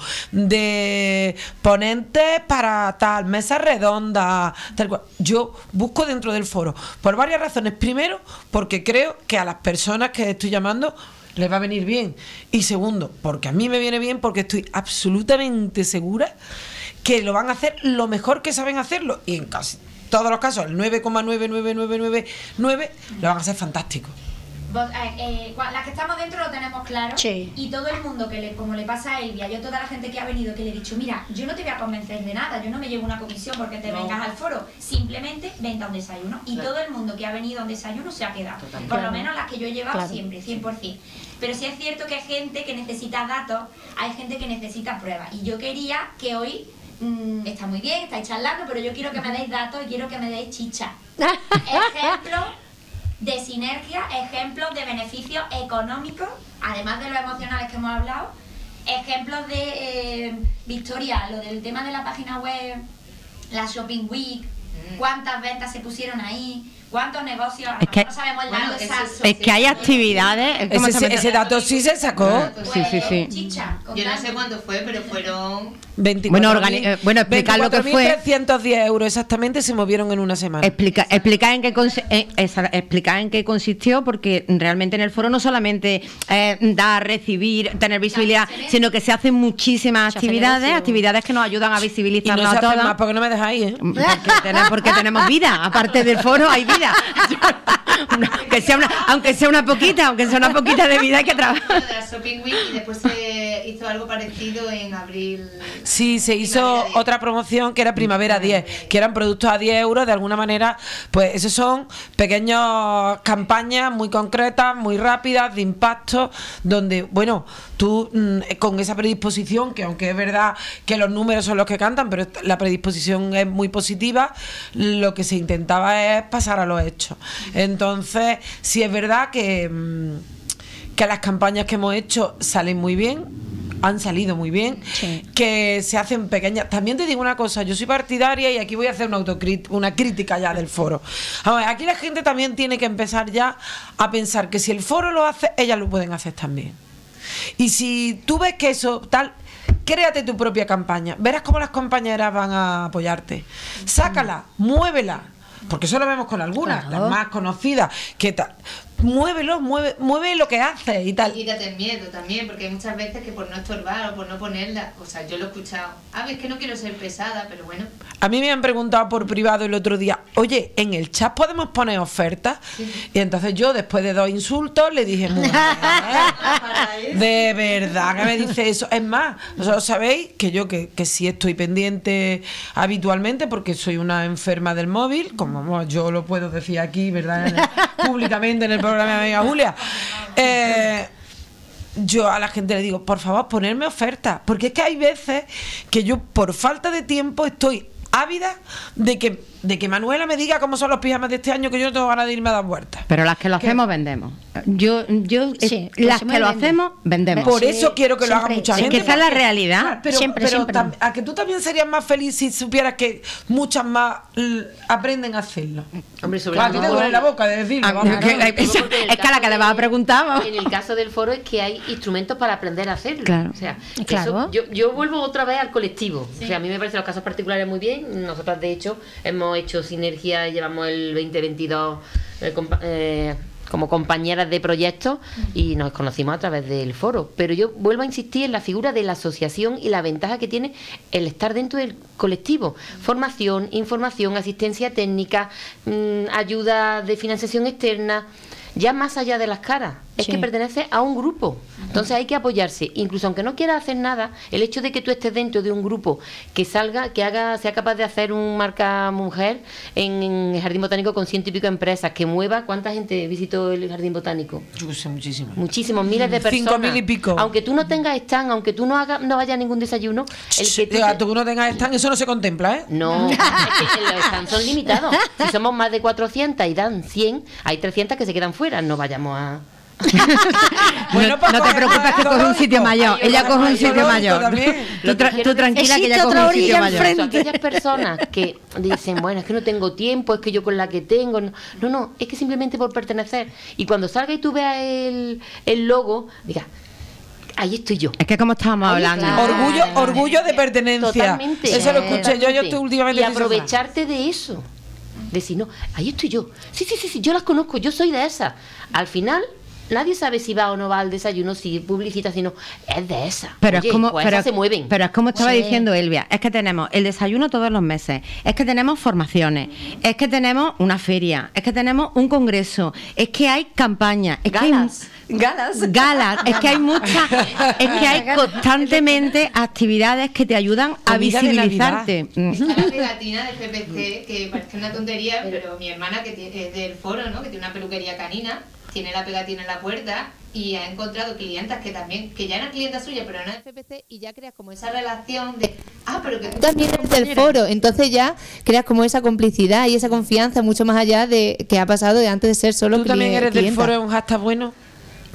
de ponentes para tal, mesas redondas, tal cual. Yo busco dentro del foro por varias razones. Primero, porque creo que a las personas que estoy llamando les va a venir bien. Y segundo, porque a mí me viene bien, porque estoy absolutamente segura que lo van a hacer lo mejor que saben hacerlo. Y en casi todos los casos, el nueve coma nueve nueve nueve nueve nueve lo van a hacer fantástico. Vos, eh, eh, las que estamos dentro lo tenemos claro, sí. y todo el mundo, que le, como le pasa a Elvia, yo toda la gente que ha venido que le he dicho, mira, yo no te voy a convencer de nada, yo no me llevo una comisión porque te no. vengas al foro, simplemente vente a un desayuno, y claro. todo el mundo que ha venido a un desayuno se ha quedado, Totalmente. por lo menos las que yo he llevado claro. siempre, cien por cien. Pero sí es cierto que hay gente que necesita datos, hay gente que necesita pruebas, y yo quería que hoy mmm, está muy bien, estáis charlando, pero yo quiero que me deis datos y quiero que me deis chicha. Ejemplo de sinergia, ejemplos de beneficios económicos, además de los emocionales que hemos hablado, ejemplos de eh, Victoria, lo del tema de la página web, la Shopping Week, cuántas ventas se pusieron ahí, cuántos negocios, es que, no sabemos el dato bueno, exacto. Es que hay actividades. Ese, ese dato sí se sacó. Pues, sí, sí, sí. Chicha, yo no sé cuánto fue, pero fueron veinticuatro Bueno, organi- eh, bueno, explicar lo que fue. veinticuatro mil trescientos diez euros exactamente se movieron en una semana. Explica, explicar en qué consi- eh, esa- explicar en qué consistió, porque realmente en el foro no solamente eh, dar, recibir, tener visibilidad, sino que se hacen muchísimas Se hace actividades, negocio. actividades que nos ayudan a Y no visibilizarnos se a hace todas. más porque no me dejáis, ¿eh? Porque tenemos, porque tenemos vida, aparte del foro hay vida. que sea una, aunque sea una poquita, aunque sea una poquita de vida hay que trabajar. De la Shopping Week y después se hizo algo parecido en abril. Sí, se hizo Primavera diez. otra promoción que era Primavera diez, que eran productos a diez euros, de alguna manera, pues esos son pequeñas campañas muy concretas, muy rápidas, de impacto, donde, bueno, tú mm, con esa predisposición, que aunque es verdad que los números son los que cantan, pero la predisposición es muy positiva, lo que se intentaba es pasar a los hechos. Entonces, sí es verdad que, mm, que las campañas que hemos hecho salen muy bien, han salido muy bien, Sí. que se hacen pequeñas. También te digo una cosa, yo soy partidaria y aquí voy a hacer una autocrit una crítica ya del foro. A ver, aquí la gente también tiene que empezar ya a pensar que si el foro lo hace, ellas lo pueden hacer también. Y si tú ves que eso tal, créate tu propia campaña, verás cómo las compañeras van a apoyarte. Sácala, muévela. Porque eso lo vemos con algunas, Claro. las más conocidas, que tal. Muévelo, mueve, mueve lo que haces y tal. Quítate el miedo también, porque hay muchas veces que por no estorbar o por no ponerla, o sea, yo lo he escuchado. A ver, es que no quiero ser pesada, pero bueno. A mí me han preguntado por privado el otro día, oye, ¿en el chat podemos poner ofertas? Y entonces yo, después de dos insultos, le dije, mujer, de verdad que me dice eso. Es más, vosotros sabéis que yo que, que sí estoy pendiente habitualmente porque soy una enferma del móvil, como bueno, yo lo puedo decir aquí, ¿verdad? En el- públicamente en el programa de Amiga Julia. Eh, yo a la gente le digo, por favor, ponerme ofertas, porque es que hay veces que yo por falta de tiempo estoy ávida de que, de que Manuela me diga cómo son los pijamas de este año, que yo no tengo ganas de irme a dar vueltas. Pero las que lo ¿Qué? hacemos, vendemos. Yo, yo eh, Sí, las pues que lo vende. hacemos, vendemos. Por Sí, eso quiero que lo haga siempre. mucha Es gente. que esa es la porque- realidad. Claro, pero, Siempre, pero siempre. tam- a que tú también serías más feliz si supieras que muchas más l- aprenden a hacerlo. Hombre, sobre Claro, a ti te todo- duele la boca de decirlo. Ah, vamos. es que- Claro, es que- porque en el es que a la caso que le vas a de- preguntar, vamos. En el caso del foro es que hay instrumentos para aprender a hacerlo. Claro. O sea, Claro. eso- yo, yo vuelvo otra vez al colectivo. O sea, a mí me parecen los casos particulares muy bien. Nosotras, de hecho, hemos hecho sinergia y llevamos el veinte veintidós eh, compa- eh, como compañeras de proyectos y nos conocimos a través del foro. Pero yo vuelvo a insistir en la figura de la asociación y la ventaja que tiene el estar dentro del colectivo. Formación, información, asistencia técnica, mm, ayuda de financiación externa, ya más allá de las caras. Es Sí. que pertenece a un grupo. Entonces hay que apoyarse. Incluso aunque no quieras hacer nada, el hecho de que tú estés dentro de un grupo que salga, que haga, sea capaz de hacer un marca mujer en, en el Jardín Botánico con ciento y pico empresas, que mueva, ¿cuánta gente visitó el Jardín Botánico? Yo sé muchísimo. Muchísimos, miles de personas. Cinco mil y pico. Aunque tú no tengas stand, aunque tú no hagas, no vayas a ningún desayuno, el que tú Diga, te- tú no tengas stand, eso no se contempla, ¿eh? no, es que los stands son limitados. Si somos más de cuatrocientas y dan cien, hay trescientas que se quedan fuera. No vayamos a... No, pues no te coge preocupes más que coge un zoológico. sitio mayor. Ay, Ella ojalá coge un más sitio zoológico mayor. también. Tú, tra- tú tranquila que Existe ella coge otra un sitio orilla mayor. enfrente. Aquellas personas que dicen, bueno, es que no tengo tiempo, es que yo con la que tengo. No, no, no, es que simplemente por pertenecer. Y cuando salga y tú veas el, el logo, diga, ahí estoy yo. Es que como estábamos Ahí, hablando. claro. Orgullo, orgullo de pertenencia. Totalmente. Eso lo escuché yo, yo Totalmente. estoy últimamente Y estoy sola. aprovecharte de eso. Decir, no, ahí estoy yo. Sí, sí, sí, sí, yo las conozco, yo soy de esas. Al final, nadie sabe si va o no va al desayuno, si publicita, si no. Es de esas. Pero Oye, es como, pues pero, esas se mueven. pero es como estaba Sí. diciendo Elvia, es que tenemos el desayuno todos los meses, es que tenemos formaciones, es que tenemos una feria, es que tenemos un congreso, es que hay campañas, es Galas. que hay Galas. galas, es que hay muchas, es que hay constantemente actividades que te ayudan a Comida de visibilizarte. Mm. Está la pegatina de F P C, que parece una tontería, pero mi hermana, que tiene- es del foro, ¿no? Que tiene una peluquería canina, tiene la pegatina en la puerta y ha encontrado clientas que también, que ya eran clientas suyas, pero no de F P C, y ya creas como esa relación de, ah, pero que tú También eres del foro, entonces ya creas como esa complicidad y esa confianza mucho más allá de que ha pasado de antes de ser solo ¿Tú también cli- eres del clienta. foro, es un hashtag bueno?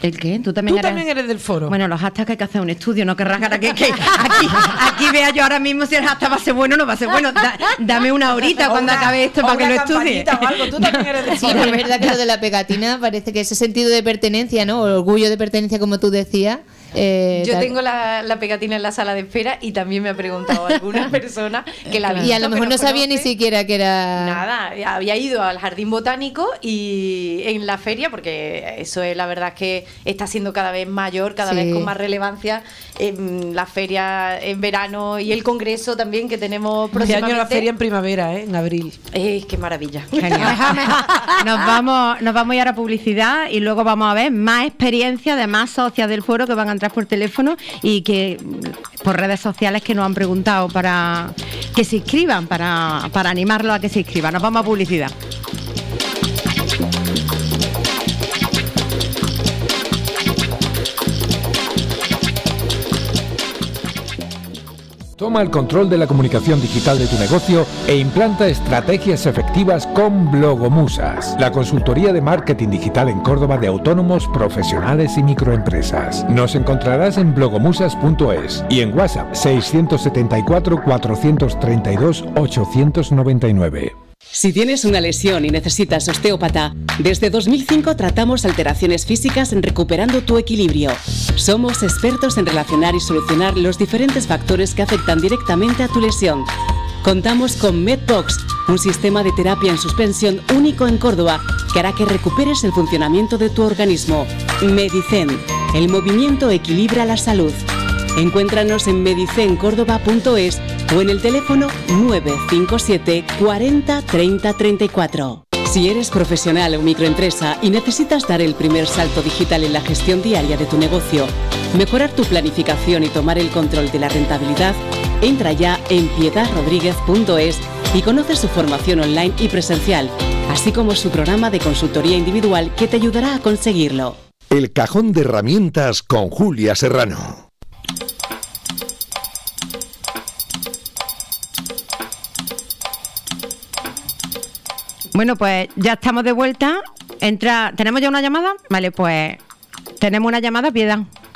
¿El qué? ¿Tú también, Tú eres... también eres del foro. Bueno, los hashtags hay que hacer un estudio, no querrás que, que, que aquí, aquí vea yo ahora mismo si el hashtag va a ser bueno o no va a ser bueno. Da, dame una horita O cuando una- acabe esto o para que una lo estudie. campanita o algo. Tú también eres del Sí, foro. pero es verdad que lo de la pegatina parece que ese sentido de pertenencia, ¿no? O orgullo de pertenencia, como tú decías. eh, Yo tal- tengo la, la pegatina en la sala de espera y también me ha preguntado alguna persona que la ha visto, Y a lo que mejor no nos sabía ni conoce. siquiera que era... Nada, había ido al jardín botánico y en la feria, porque eso es la verdad que está siendo cada vez mayor, cada Sí. vez con más relevancia, en la feria en verano y el congreso también que tenemos Este próximamente. año la feria en primavera, ¿eh? En abril. Eh, qué maravilla. Genial. Nos vamos, nos vamos a ir a publicidad y luego vamos a ver más experiencias de más socias del foro que van a entrar por teléfono y que por redes sociales que nos han preguntado para que se inscriban, para, para animarlos a que se inscriban. Nos vamos a publicidad. Toma el control de la comunicación digital de tu negocio e implanta estrategias efectivas con Blogomusas, la consultoría de marketing digital en Córdoba de autónomos, profesionales y microempresas. Nos encontrarás en blogomusas punto es y en WhatsApp seiscientos setenta y cuatro, cuatrocientos treinta y dos, ochocientos noventa y nueve. Si tienes una lesión y necesitas osteópata, desde dos mil cinco tratamos alteraciones físicas recuperando tu equilibrio. Somos expertos en relacionar y solucionar los diferentes factores que afectan directamente a tu lesión. Contamos con MedBox, un sistema de terapia en suspensión único en Córdoba que hará que recuperes el funcionamiento de tu organismo. Medicen, el movimiento equilibra la salud. Encuéntranos en medicen córdoba punto es o en el teléfono nueve cinco siete cuarenta treinta treinta y cuatro. Si eres profesional o microempresa y necesitas dar el primer salto digital en la gestión diaria de tu negocio, mejorar tu planificación y tomar el control de la rentabilidad, entra ya en piedad rodríguez punto es y conoce su formación online y presencial, así como su programa de consultoría individual que te ayudará a conseguirlo. El cajón de herramientas con Julia Serrano. Bueno, pues ya estamos de vuelta. Entra, ¿tenemos ya una llamada? Vale, pues tenemos una llamada, Piedad.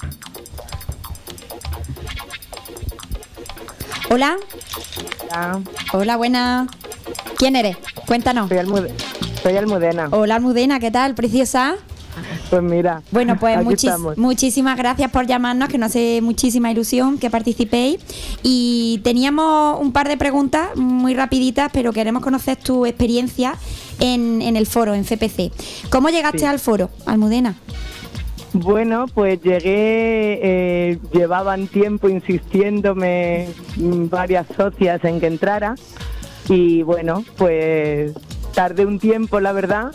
Hola. Hola. Hola, buena. ¿Quién eres? Cuéntanos. Soy, Almude soy Almudena. Hola, Almudena, ¿qué tal, preciosa? Pues mira. Bueno, pues aquí muchis estamos. muchísimas gracias por llamarnos, que nos hace muchísima ilusión que participéis. Y teníamos un par de preguntas muy rapiditas, pero queremos conocer tu experiencia en, en el foro, en F P C. ¿Cómo llegaste Sí. al foro, Almudena? Bueno, pues llegué, eh, llevaban tiempo insistiéndome mm, varias socias en que entrara y bueno, pues tardé un tiempo, la verdad,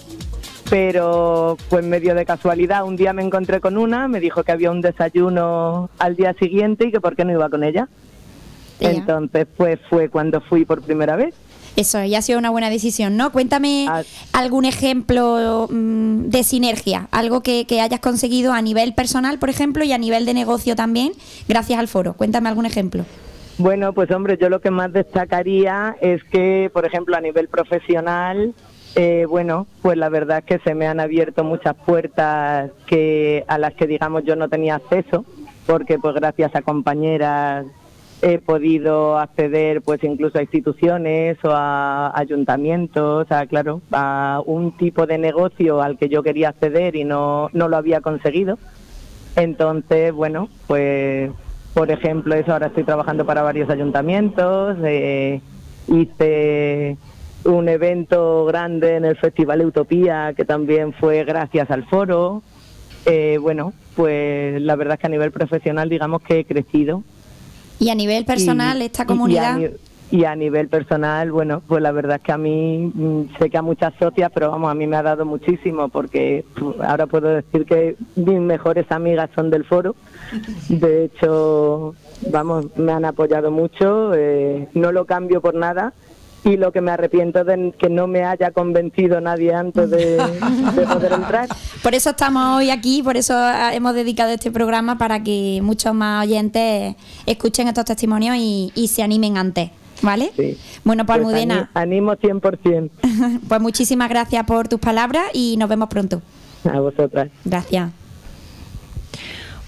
pero pues medio de casualidad un día me encontré con una, me dijo que había un desayuno al día siguiente y que por qué no iba con ella. Ella. Entonces pues fue cuando fui por primera vez. Eso, ya ha sido una buena decisión, ¿no? Cuéntame Ah. algún ejemplo mm, de sinergia, algo que, que hayas conseguido a nivel personal, por ejemplo, y a nivel de negocio también, gracias al foro. Cuéntame algún ejemplo. Bueno, pues hombre, yo lo que más destacaría es que, por ejemplo, a nivel profesional, eh, bueno, pues la verdad es que se me han abierto muchas puertas que a las que, digamos, yo no tenía acceso, porque pues gracias a compañeras he podido acceder pues incluso a instituciones o a ayuntamientos, o sea, claro, a un tipo de negocio al que yo quería acceder y no, no lo había conseguido. Entonces, bueno, pues por ejemplo, eso, ahora estoy trabajando para varios ayuntamientos, eh, hice un evento grande en el Festival Utopía, que también fue gracias al foro. Eh, bueno, pues la verdad es que a nivel profesional, digamos que he crecido. Y a nivel personal, Y- esta y- comunidad... Y a, ni- y a nivel personal, bueno, pues la verdad es que a mí, mm, sé que a muchas socias, pero vamos, a mí me ha dado muchísimo, porque pf, ahora puedo decir que mis mejores amigas son del foro. De hecho, vamos, me han apoyado mucho, eh, no lo cambio por nada. Y lo que me arrepiento de que no me haya convencido nadie antes de, de poder entrar. Por eso estamos hoy aquí, por eso ah, hemos dedicado este programa, para que muchos más oyentes escuchen estos testimonios y, y se animen antes, ¿vale? Sí. Bueno, pues, Pues Almudena, ani- animo cien por ciento pues muchísimas gracias por tus palabras y nos vemos pronto. a vosotras. Gracias.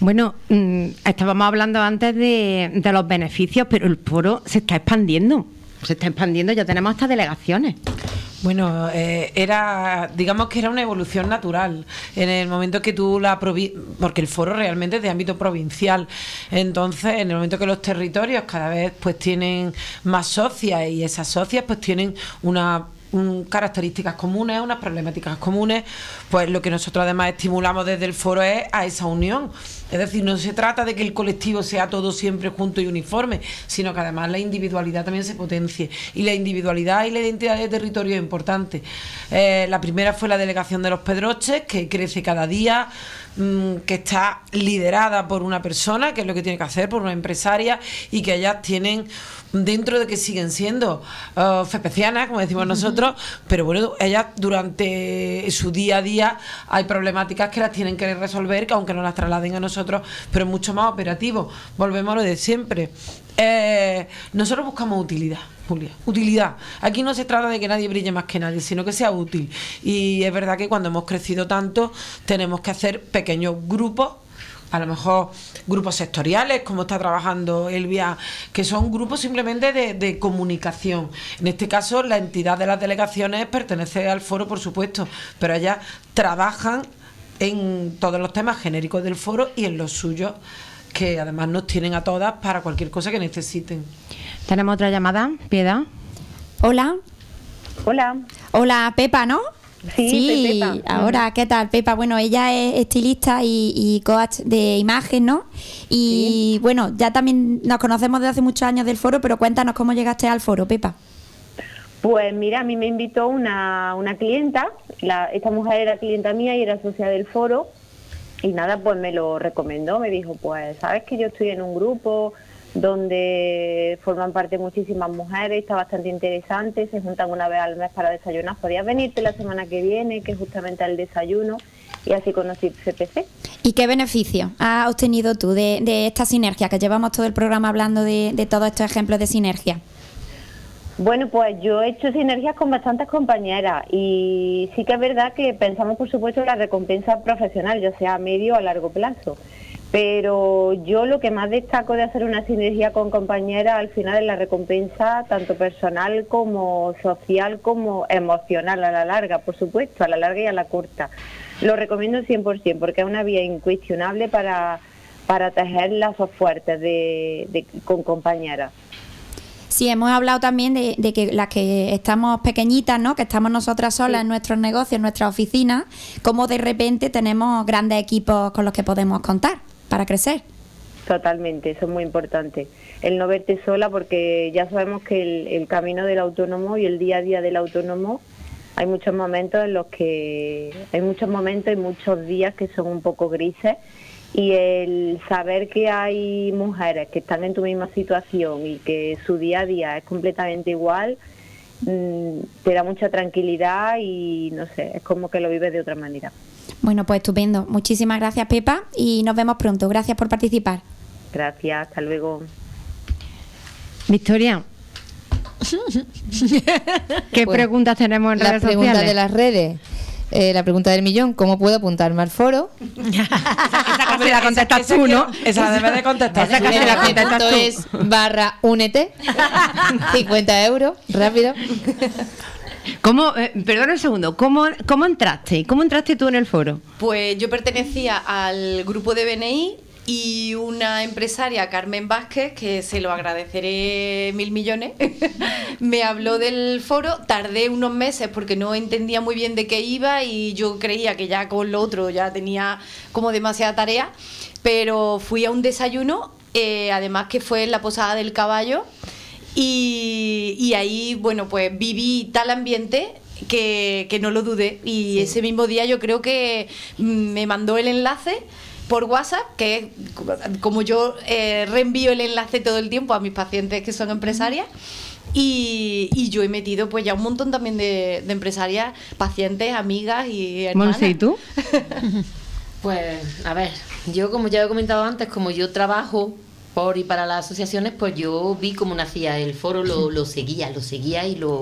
Bueno, mmm, estábamos hablando antes de, de los beneficios, pero el foro se está expandiendo. Se está expandiendo, ya tenemos hasta delegaciones. Bueno, eh, era, digamos que era una evolución natural en el momento que tú la provi porque el foro realmente es de ámbito provincial, entonces en el momento que los territorios cada vez pues tienen más socias y esas socias pues tienen una un, características comunes, unas problemáticas comunes, pues lo que nosotros además estimulamos desde el foro es a esa unión. Es decir, no se trata de que el colectivo sea todo siempre junto y uniforme, sino que además la individualidad también se potencie. Y la individualidad y la identidad de territorio es importante. Eh, la primera fue la delegación de los Pedroches, que crece cada día, mmm, que está liderada por una persona, que es lo que tiene que hacer, por una empresaria, y que ellas tienen, dentro de que siguen siendo uh, fepecianas, como decimos nosotros, pero bueno, ellas durante su día a día hay problemáticas que las tienen que resolver, que aunque no las trasladen a nosotros, pero mucho más operativo. Volvemos a lo de siempre. Eh, nosotros buscamos utilidad, Julia, utilidad. Aquí no se trata de que nadie brille más que nadie, sino que sea útil. Y es verdad que cuando hemos crecido tanto, tenemos que hacer pequeños grupos, a lo mejor grupos sectoriales, como está trabajando Elvia, que son grupos simplemente de, de comunicación. En este caso, la entidad de las delegaciones pertenece al foro, por supuesto, pero ellas trabajan en todos los temas genéricos del foro y en los suyos, que además nos tienen a todas para cualquier cosa que necesiten. Tenemos otra llamada, Piedad. Hola. Hola. Hola, Pepa, ¿no? Sí, sí, Pepa. Ahora, ¿qué tal, Pepa? Bueno, ella es estilista y, y coach de imagen, ¿no? Y sí, bueno, ya también nos conocemos desde hace muchos años del foro, pero cuéntanos cómo llegaste al foro, Pepa. Pues mira, a mí me invitó una, una clienta, la, esta mujer era clienta mía y era socia del foro, y nada, pues me lo recomendó, me dijo, pues sabes que yo estoy en un grupo donde forman parte muchísimas mujeres, está bastante interesante, se juntan una vez al mes para desayunar, podías venirte la semana que viene, que es justamente el desayuno, y así conocí C P C. ¿Y qué beneficio has obtenido tú de, de esta sinergia, que llevamos todo el programa hablando de, de todos estos ejemplos de sinergia? Bueno, pues yo he hecho sinergias con bastantes compañeras y sí que es verdad que pensamos, por supuesto, en la recompensa profesional, ya sea a medio o a largo plazo. Pero yo lo que más destaco de hacer una sinergia con compañeras al final es la recompensa tanto personal como social como emocional a la larga, por supuesto, a la larga y a la corta. Lo recomiendo cien por ciento porque es una vía incuestionable para, para tejer lazos fuertes de, de, con compañeras. Sí, hemos hablado también de, de que las que estamos pequeñitas, ¿no? Que estamos nosotras solas, sí, en nuestros negocios, en nuestras oficinas, como de repente tenemos grandes equipos con los que podemos contar para crecer. Totalmente, eso es muy importante. El no verte sola, porque ya sabemos que el, el camino del autónomo y el día a día del autónomo, hay muchos momentos en los que, hay muchos momentos y muchos días que son un poco grises. Y el saber que hay mujeres que están en tu misma situación y que su día a día es completamente igual, mmm, te da mucha tranquilidad y no sé, es como que lo vives de otra manera. Bueno, pues estupendo. Muchísimas gracias, Pepa, y nos vemos pronto. Gracias por participar. Gracias, hasta luego. Victoria, ¿qué pues, preguntas tenemos en redes sociales? Las preguntas de las redes. Eh, la pregunta del millón, ¿cómo puedo apuntarme al foro? Esa casi la contestas tú, ¿no? Esa la debes de contestar. Esa casi la contestas tú. Es barra únete, cincuenta euros, rápido. ¿Cómo, eh, perdona un segundo, ¿cómo, ¿cómo entraste? ¿Cómo entraste tú en el foro? Pues yo pertenecía al grupo de B N I y una empresaria, Carmen Vázquez, que se lo agradeceré mil millones, me habló del foro. Tardé unos meses porque no entendía muy bien de qué iba y yo creía que ya con lo otro ya tenía como demasiada tarea, pero fui a un desayuno, eh, además que fue en la Posada del Caballo, y, y ahí, bueno, pues viví tal ambiente que, que no lo dudé, y sí, ese mismo día yo creo que me mandó el enlace por WhatsApp, que como yo eh, reenvío el enlace todo el tiempo a mis pacientes que son empresarias, y, y yo he metido pues ya un montón también de, de empresarias, pacientes, amigas y hermanas. Monse, ¿y tú? Pues, a ver, yo como ya he comentado antes, como yo trabajo por y para las asociaciones, pues yo vi cómo nacía el foro, lo, lo seguía, lo seguía y lo,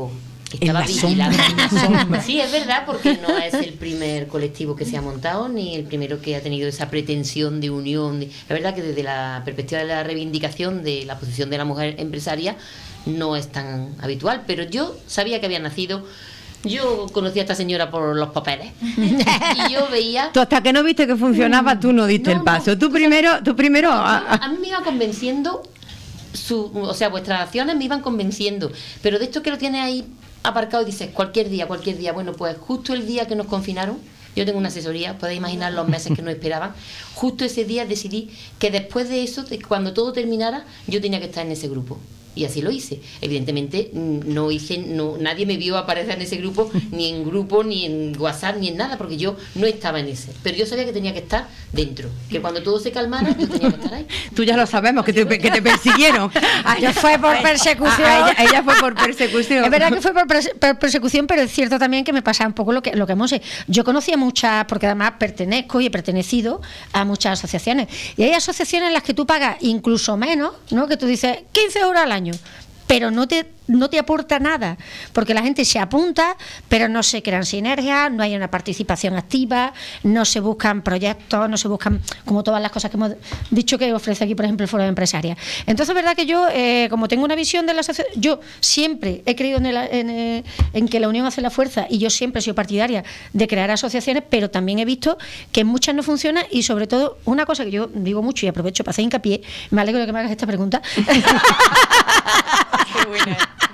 Estaba la vigilando. sombra, en la sombra. Sí, es verdad, porque no es el primer colectivo que se ha montado, ni el primero que ha tenido esa pretensión de unión. De... Es verdad que desde la perspectiva de la reivindicación de la posición de la mujer empresaria no es tan habitual, pero yo sabía que había nacido. Yo conocí a esta señora por los papeles y yo veía... Tú hasta que no viste que funcionaba, tú no diste No, el paso. no. Tú primero... Tú primero No, ah, a mí me iba convenciendo, su, o sea, vuestras acciones me iban convenciendo, pero de esto que lo tienes ahí aparcado y dices, cualquier día, cualquier día, bueno, pues justo el día que nos confinaron, yo tengo una asesoría, podéis imaginar los meses que nos esperaban, justo ese día decidí que después de eso, de cuando todo terminara, yo tenía que estar en ese grupo. Y así lo hice. Evidentemente no hice, no, nadie me vio aparecer en ese grupo, ni en grupo, ni en WhatsApp, ni en nada, porque yo no estaba en ese. Pero yo sabía que tenía que estar dentro, que cuando todo se calmara, yo tenía que estar ahí. tú ya lo sabemos, que te, que te persiguieron. Ella fue por persecución. A- a ella, ella fue por persecución. Es verdad que fue por, perse- por persecución, pero es cierto también que me pasa un poco lo que, lo que hemos hecho. Yo conocía muchas, porque además pertenezco y he pertenecido a muchas asociaciones. Y hay asociaciones en las que tú pagas incluso menos, ¿no? Que tú dices quince euros al año, pero no te, no te aporta nada, porque la gente se apunta, pero no se crean sinergias, no hay una participación activa, no se buscan proyectos, no se buscan, como todas las cosas que hemos dicho que ofrece aquí, por ejemplo, el Foro de Empresarias. Entonces, es verdad que yo, eh, como tengo una visión de la sociedad, yo siempre he creído en, el, en, eh, en que la unión hace la fuerza, y yo siempre he sido partidaria de crear asociaciones, pero también he visto que en muchas no funciona, y sobre todo, una cosa que yo digo mucho y aprovecho para hacer hincapié, me alegro de que me hagas esta pregunta. Qué buena.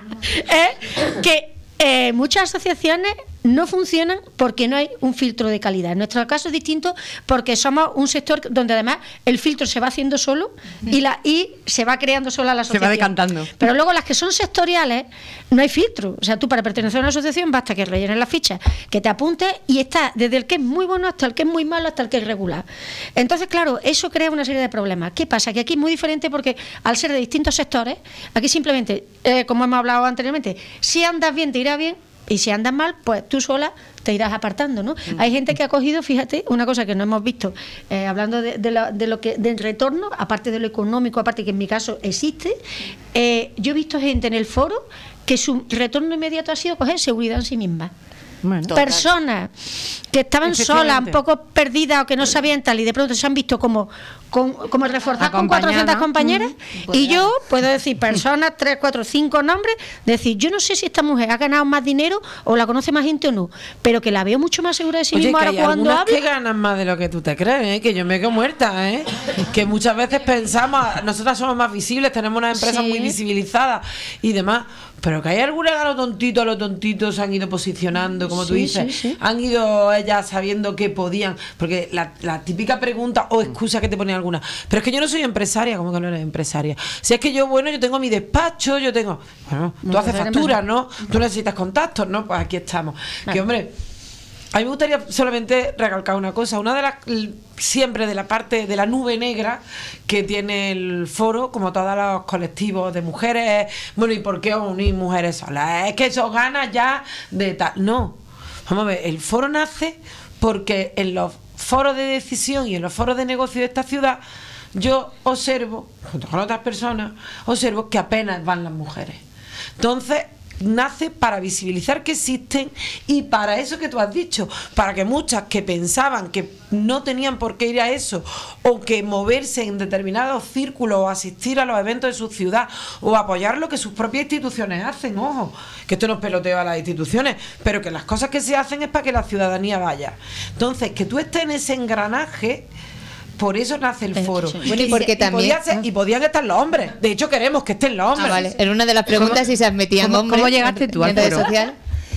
Es que eh, muchas asociaciones no funcionan porque no hay un filtro de calidad. En nuestro caso es distinto porque somos un sector donde además el filtro se va haciendo solo y la y se va creando sola la asociación. Se va decantando. Pero luego las que son sectoriales no hay filtro. O sea, tú para pertenecer a una asociación basta que rellenes las fichas, que te apuntes y está desde el que es muy bueno hasta el que es muy malo hasta el que es regular. Entonces, claro, eso crea una serie de problemas. ¿Qué pasa? Que aquí es muy diferente porque al ser de distintos sectores, aquí simplemente, eh, como hemos hablado anteriormente, si andas bien te irá bien, y si andas mal, pues tú sola te irás apartando, ¿no? Mm. Hay gente que ha cogido, fíjate, una cosa que no hemos visto, eh, hablando de, de, la, de lo que del retorno, aparte de lo económico, aparte que en mi caso existe, eh, yo he visto gente en el foro que su retorno inmediato ha sido coger seguridad en sí misma. Bueno, personas que estaban solas, un poco perdidas o que no sabían tal, y de pronto se han visto como, con, como reforzadas con cuatrocientas compañeras. Mm, y yo puedo decir personas, tres, cuatro, cinco nombres, decir, yo no sé si esta mujer ha ganado más dinero o la conoce más gente o no, pero que la veo mucho más segura de sí misma ahora cuando habla. Que ganan más de lo que tú te crees, ¿eh? Que yo me quedo muerta, ¿eh? Que muchas veces pensamos, nosotras somos más visibles, tenemos una empresa sí. muy visibilizada y demás. Pero que hay algunas a lo tontito, a lo tontito se han ido posicionando, como tú sí, dices, sí, sí. han ido ellas sabiendo que podían, porque la, la típica pregunta o excusa que te ponen algunas, pero es que yo no soy empresaria. ¿Cómo que no eres empresaria? Si es que yo, bueno, yo tengo mi despacho, yo tengo, bueno, tú no, haces facturas, ¿no? Tú necesitas contactos, ¿no? Pues aquí estamos. Vale. Que hombre, a mí me gustaría solamente recalcar una cosa, una de las, siempre de la parte de la nube negra que tiene el foro, como todos los colectivos de mujeres, bueno, ¿y por qué os unís mujeres solas? Es que eso gana ya de tal. No, vamos a ver, el foro nace porque en los foros de decisión y en los foros de negocio de esta ciudad, yo observo, junto con otras personas, observo que apenas van las mujeres. Entonces, nace para visibilizar que existen y para eso que tú has dicho, para que muchas que pensaban que no tenían por qué ir a eso o que moverse en determinados círculos o asistir a los eventos de su ciudad o apoyar lo que sus propias instituciones hacen, ojo, que esto no es peloteo a las instituciones, pero que las cosas que se hacen es para que la ciudadanía vaya. Entonces, que tú estés en ese engranaje. Por eso nace el foro. Sí. Bueno, y porque y también podía ser, y podían estar los hombres. De hecho, queremos que estén los hombres. Ah, vale. Era una de las preguntas si se admitían ¿cómo, hombres. ¿Cómo llegaste tú al foro? Social.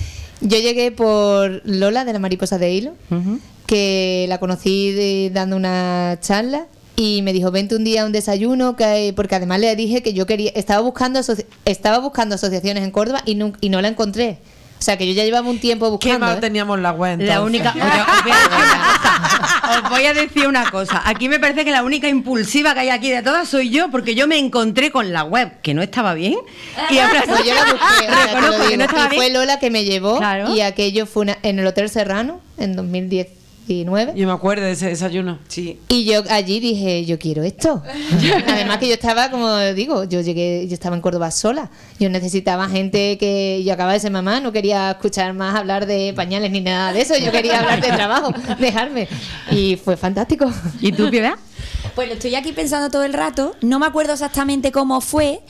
Yo llegué por Lola de la Mariposa de Hilo, uh-huh. que la conocí de, dando una charla y me dijo, vente un día a un desayuno, que porque además le dije que yo quería, estaba buscando estaba buscando asociaciones en Córdoba y no, y no la encontré. O sea, que yo ya llevaba un tiempo buscando. ¿Qué mal ¿eh? teníamos la web? Entonces. La única. Oye, os, voy a, os voy a decir una cosa. Aquí me parece que la única impulsiva que hay aquí de todas soy yo, porque yo me encontré con la web que no estaba bien. Y ahora pues yo la busqué. O sea, reconozco que no estaba y fue bien. Lola que me llevó. Claro. Y aquello fue una, en el Hotel Serrano en dos mil diez. y nueve. Yo me acuerdo de ese desayuno. Sí. Y yo allí dije, yo quiero esto. Además que yo estaba, como digo, yo llegué, yo estaba en Córdoba sola. Yo necesitaba gente que... Yo acababa de ser mamá, no quería escuchar más hablar de pañales ni nada de eso. Yo quería hablar de trabajo, dejarme. Y fue fantástico. ¿Y tú, Piedad? Pues lo estoy aquí pensando todo el rato. No me acuerdo exactamente cómo fue,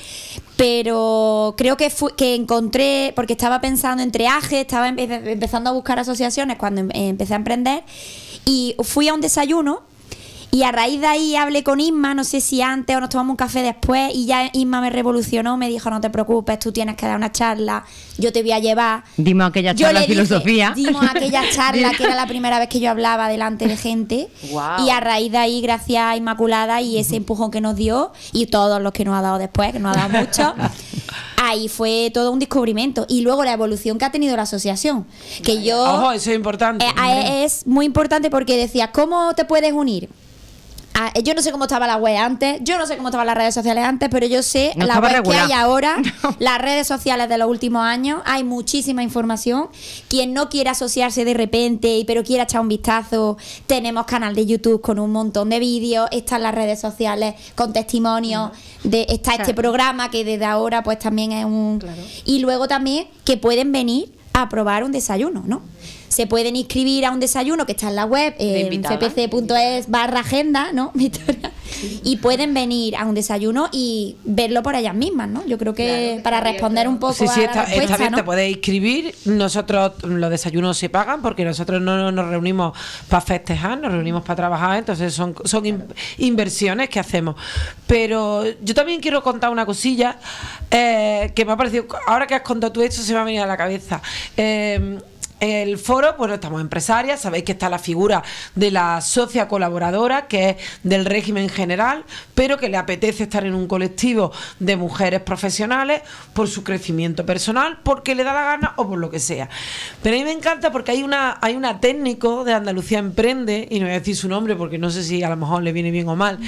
pero creo que fue, que encontré, porque estaba pensando en triaje, estaba empe- empezando a buscar asociaciones cuando em- empecé a emprender, y fui a un desayuno. Y a raíz de ahí hablé con Isma, no sé si antes o nos tomamos un café después, y ya Isma me revolucionó, me dijo, no te preocupes, tú tienes que dar una charla, yo te voy a llevar. Dimos aquella Yo charla le de dije, filosofía. dimos aquella charla que era la primera vez que yo hablaba delante de gente. Wow. Y a raíz de ahí, gracias a Inmaculada y ese empujón que nos dio, y todos los que nos ha dado después, que nos ha dado mucho, ahí fue todo un descubrimiento. Y luego la evolución que ha tenido la asociación. Que yo... Ojo, eso es importante. Eh, es muy importante porque decía, ¿cómo te puedes unir? Ah, yo no sé cómo estaba la web antes, yo no sé cómo estaban las redes sociales antes, pero yo sé No la estaba web regular. que hay ahora, las redes sociales de los últimos años, hay muchísima información. Quien no quiera asociarse de repente, pero quiera echar un vistazo, tenemos canal de YouTube con un montón de vídeos, están las redes sociales con testimonios, de, está este programa que desde ahora pues también es un... Claro. Y luego también que pueden venir a probar un desayuno, ¿no? Se pueden inscribir a un desayuno que está en la web, en invitada. f p c punto es barra agenda, ¿no? Victoria. Y pueden venir a un desayuno y verlo por ellas mismas, ¿no? Yo creo que para responder un poco Sí, sí, a está, la respuesta, está bien, ¿no? te podéis inscribir. Nosotros los desayunos se pagan porque nosotros no nos reunimos para festejar, nos reunimos para trabajar, entonces son, son in- inversiones que hacemos. Pero yo también quiero contar una cosilla eh, que me ha parecido, ahora que has contado tú esto se me ha venido a la cabeza. Eh, El foro, bueno, estamos empresarias, sabéis que está la figura de la socia colaboradora, que es del régimen general, pero que le apetece estar en un colectivo de mujeres profesionales por su crecimiento personal, porque le da la gana o por lo que sea. Pero a mí me encanta porque hay una, hay una técnico de Andalucía Emprende, y no voy a decir su nombre porque no sé si a lo mejor le viene bien o mal,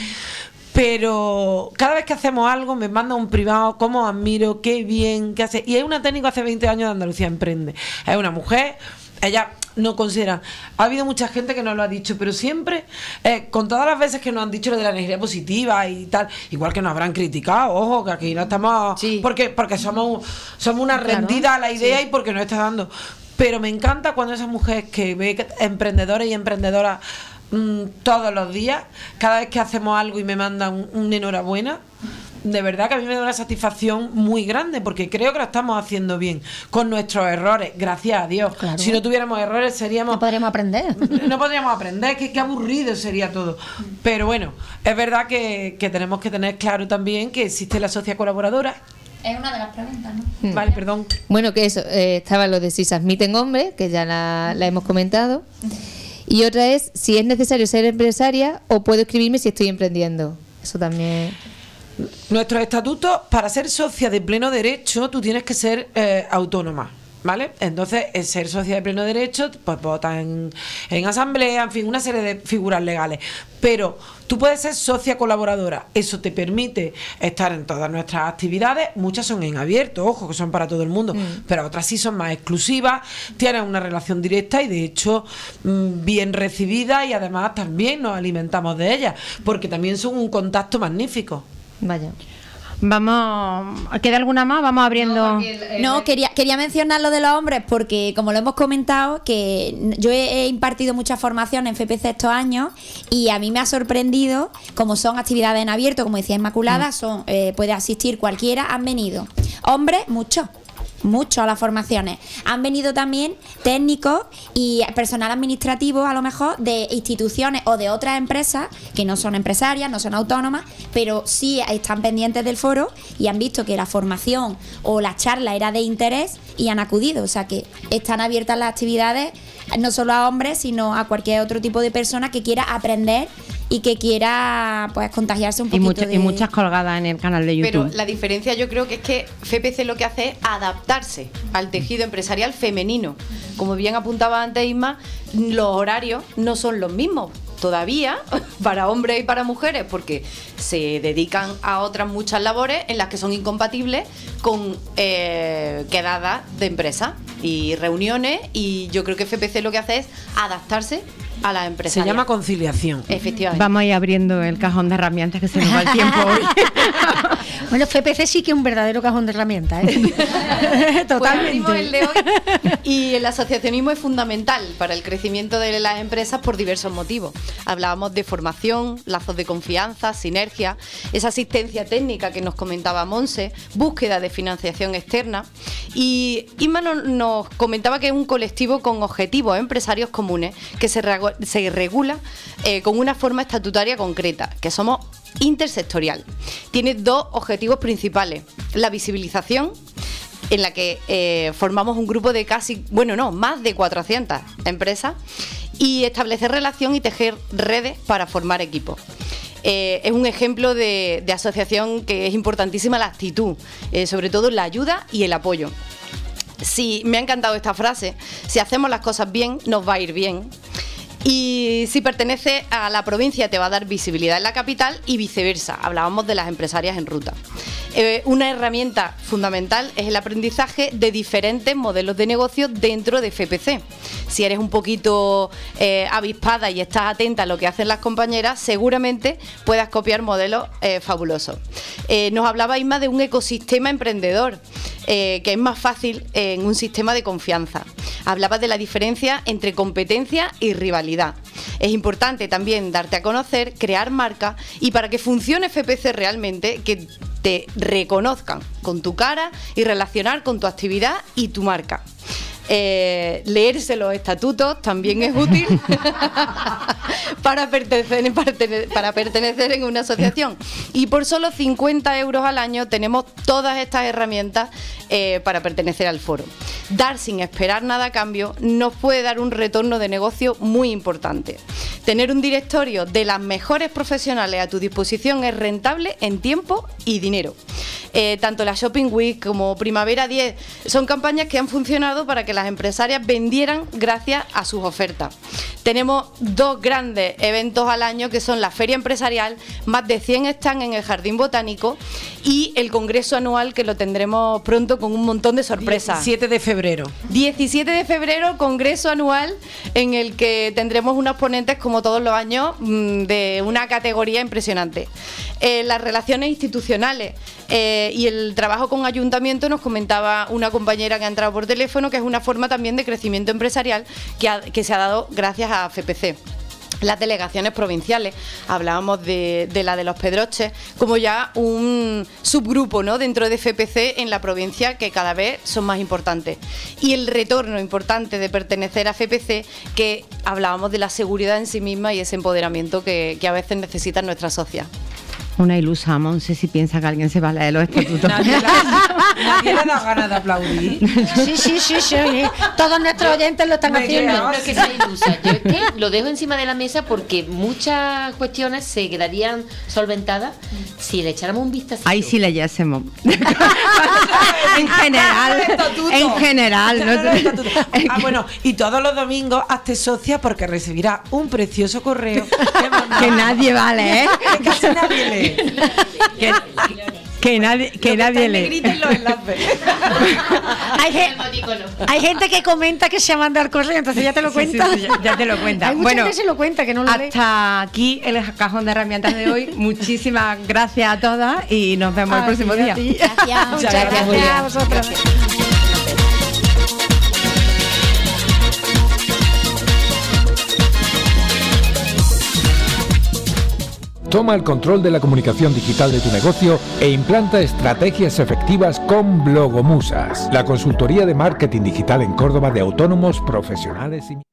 pero cada vez que hacemos algo me manda un privado, cómo admiro, qué bien, qué hace. Y es una técnica hace veinte años de Andalucía Emprende. Es una mujer, ella no considera, ha habido mucha gente que nos lo ha dicho, pero siempre, eh, con todas las veces que nos han dicho lo de la energía positiva y tal, igual que nos habrán criticado, ojo, que aquí no estamos, Sí. porque, porque somos, somos una Claro, rendida a la idea sí. y porque nos está dando. Pero me encanta cuando esa mujer que ve que- emprendedores y emprendedoras mm, todos los días, cada vez que hacemos algo y me mandan un, un enhorabuena, de verdad que a mí me da una satisfacción muy grande porque creo que lo estamos haciendo bien con nuestros errores, gracias a Dios. Claro. Si no tuviéramos errores seríamos... No podríamos aprender. No podríamos aprender, que qué aburrido sería todo. Pero bueno, es verdad que, que tenemos que tener claro también que existe la socia colaboradora. Es una de las preguntas, ¿no? Vale, perdón. Bueno, que eso, eh, estaba lo de si se admiten hombres, que ya la, la hemos comentado. Y otra es si es necesario ser empresaria o puedo escribirme si estoy emprendiendo. Eso también... Nuestros estatutos, para ser socia de pleno derecho, tú tienes que ser eh, autónoma, ¿vale? Entonces, el ser socia de pleno derecho, pues votas en, en asamblea, en fin, una serie de figuras legales. Pero tú puedes ser socia colaboradora. Eso te permite estar en todas nuestras actividades. Muchas son en abierto, ojo, que son para todo el mundo, mm. pero otras sí son más exclusivas. Tienen una relación directa y, de hecho, mmm, bien recibida, y además también nos alimentamos de ellas, porque también son un contacto magnífico. Vaya. Vamos, ¿queda alguna más? Vamos abriendo. No, quería, quería mencionar lo de los hombres porque, como lo hemos comentado, que yo he, he impartido mucha formación en F P C estos años y a mí me ha sorprendido, como son actividades en abierto, como decía Inmaculada, mm. son eh, puede asistir cualquiera, han venido hombres, muchos. Mucho a las formaciones. Han venido también técnicos y personal administrativo, a lo mejor, de instituciones o de otras empresas que no son empresarias, no son autónomas, pero sí están pendientes del foro y han visto que la formación o la charla era de interés y han acudido. O sea que están abiertas las actividades no solo a hombres, sino a cualquier otro tipo de persona que quiera aprender y que quiera pues contagiarse un Y, poquito mucha- de... y muchas colgadas en el canal de YouTube. Pero la diferencia yo creo que es que F P C lo que hace es adaptarse al tejido empresarial femenino. Como bien apuntaba antes Isma, los horarios no son los mismos todavía para hombres y para mujeres, porque se dedican a otras muchas labores en las que son incompatibles con eh, quedadas de empresa y reuniones, y yo creo que F P C lo que hace es adaptarse a las empresarias. Se llama conciliación. Efectivamente. Vamos a ir abriendo el cajón de herramientas que se nos va el tiempo hoy. Bueno, F P C sí que es un verdadero cajón de herramientas, ¿eh? Totalmente. Pues abrimos el de hoy. Y el asociacionismo es fundamental para el crecimiento de las empresas por diversos motivos. Hablábamos de formación, lazos de confianza, sinergia, esa asistencia técnica que nos comentaba Monse, búsqueda de financiación externa. Y Inma nos, nos comentaba que es un colectivo con objetivos empresarios comunes que se, regu- se regula eh, con una forma estatutaria concreta, que somos intersectorial. Tiene dos objetivos principales: la visibilización, en la que eh, formamos un grupo de casi, bueno, no, más de cuatrocientas empresas, y establecer relación y tejer redes para formar equipos. Eh, es un ejemplo de, de asociación que es importantísima la actitud, eh, sobre todo la ayuda y el apoyo. Sí, me ha encantado esta frase: si hacemos las cosas bien, nos va a ir bien. Y si pertenece a la provincia te va a dar visibilidad en la capital y viceversa. Hablábamos de las empresarias en ruta. Eh, una herramienta fundamental es el aprendizaje de diferentes modelos de negocio dentro de F P C. Si eres un poquito eh, avispada y estás atenta a lo que hacen las compañeras, seguramente puedas copiar modelos eh, fabulosos. Eh, nos hablaba Isma de un ecosistema emprendedor, eh, que es más fácil en un sistema de confianza. Hablaba de la diferencia entre competencia y rivalidad. Es importante también darte a conocer, crear marca, y para que funcione F P C realmente, que te reconozcan con tu cara y relacionar con tu actividad y tu marca. Eh, leerse los estatutos también es útil para pertenecer, para pertenecer en una asociación. Y por solo cincuenta euros al año tenemos todas estas herramientas eh, para pertenecer al foro. Dar sin esperar nada a cambio nos puede dar un retorno de negocio muy importante. Tener un directorio de las mejores profesionales a tu disposición es rentable en tiempo y dinero. Eh, tanto la Shopping Week como Primavera diez son campañas que han funcionado para que las empresarias vendieran gracias a sus ofertas. Tenemos dos grandes eventos al año, que son la Feria Empresarial, más de cien stands en el Jardín Botánico, y el Congreso Anual, que lo tendremos pronto con un montón de sorpresas. diecisiete de febrero. diecisiete de febrero, Congreso Anual, en el que tendremos unos ponentes, como todos los años, de una categoría impresionante. Eh, las relaciones institucionales eh, y el trabajo con ayuntamiento, nos comentaba una compañera que ha entrado por teléfono, que es una forma también de crecimiento empresarial que, ha, que se ha dado gracias a F P C. Las delegaciones provinciales, hablábamos de, de la de los Pedroches, como ya un subgrupo, ¿no?, dentro de F P C en la provincia, que cada vez son más importantes. Y el retorno importante de pertenecer a F P C, que hablábamos de la seguridad en sí misma y ese empoderamiento que, que a veces necesitan nuestras socias. Una ilusa, Monse, si piensa que alguien se va a leer los estatutos. Nadie, la, nadie le da ganas de aplaudir. Sí, sí, sí, sí. Todos nuestros oyentes lo están Me haciendo. No, no es que sea ilusa. Yo es que lo dejo encima de la mesa porque muchas cuestiones se quedarían solventadas si le echáramos un vistazo. Ahí sí leyésemos. En general. En general. ¿no? Ah, bueno, y todos los domingos hazte socia, porque recibirá un precioso correo que nadie va a leer. Que casi nadie lee. Que, que nadie, que nadie lee. Hay, ge- hay gente que comenta que se ha mandado el correo, entonces ya te lo cuenta. Sí, sí, sí, ya, ya te lo cuenta. Hay mucha Bueno, gente que se lo cuenta, que no lo lee. hasta aquí el cajón de herramientas de hoy. Muchísimas gracias a todas y nos vemos el próximo día. Gracias. Muchas gracias, gracias a vosotros. Toma el control de la comunicación digital de tu negocio e implanta estrategias efectivas con Blogomusas, la consultoría de marketing digital en Córdoba de autónomos, profesionales y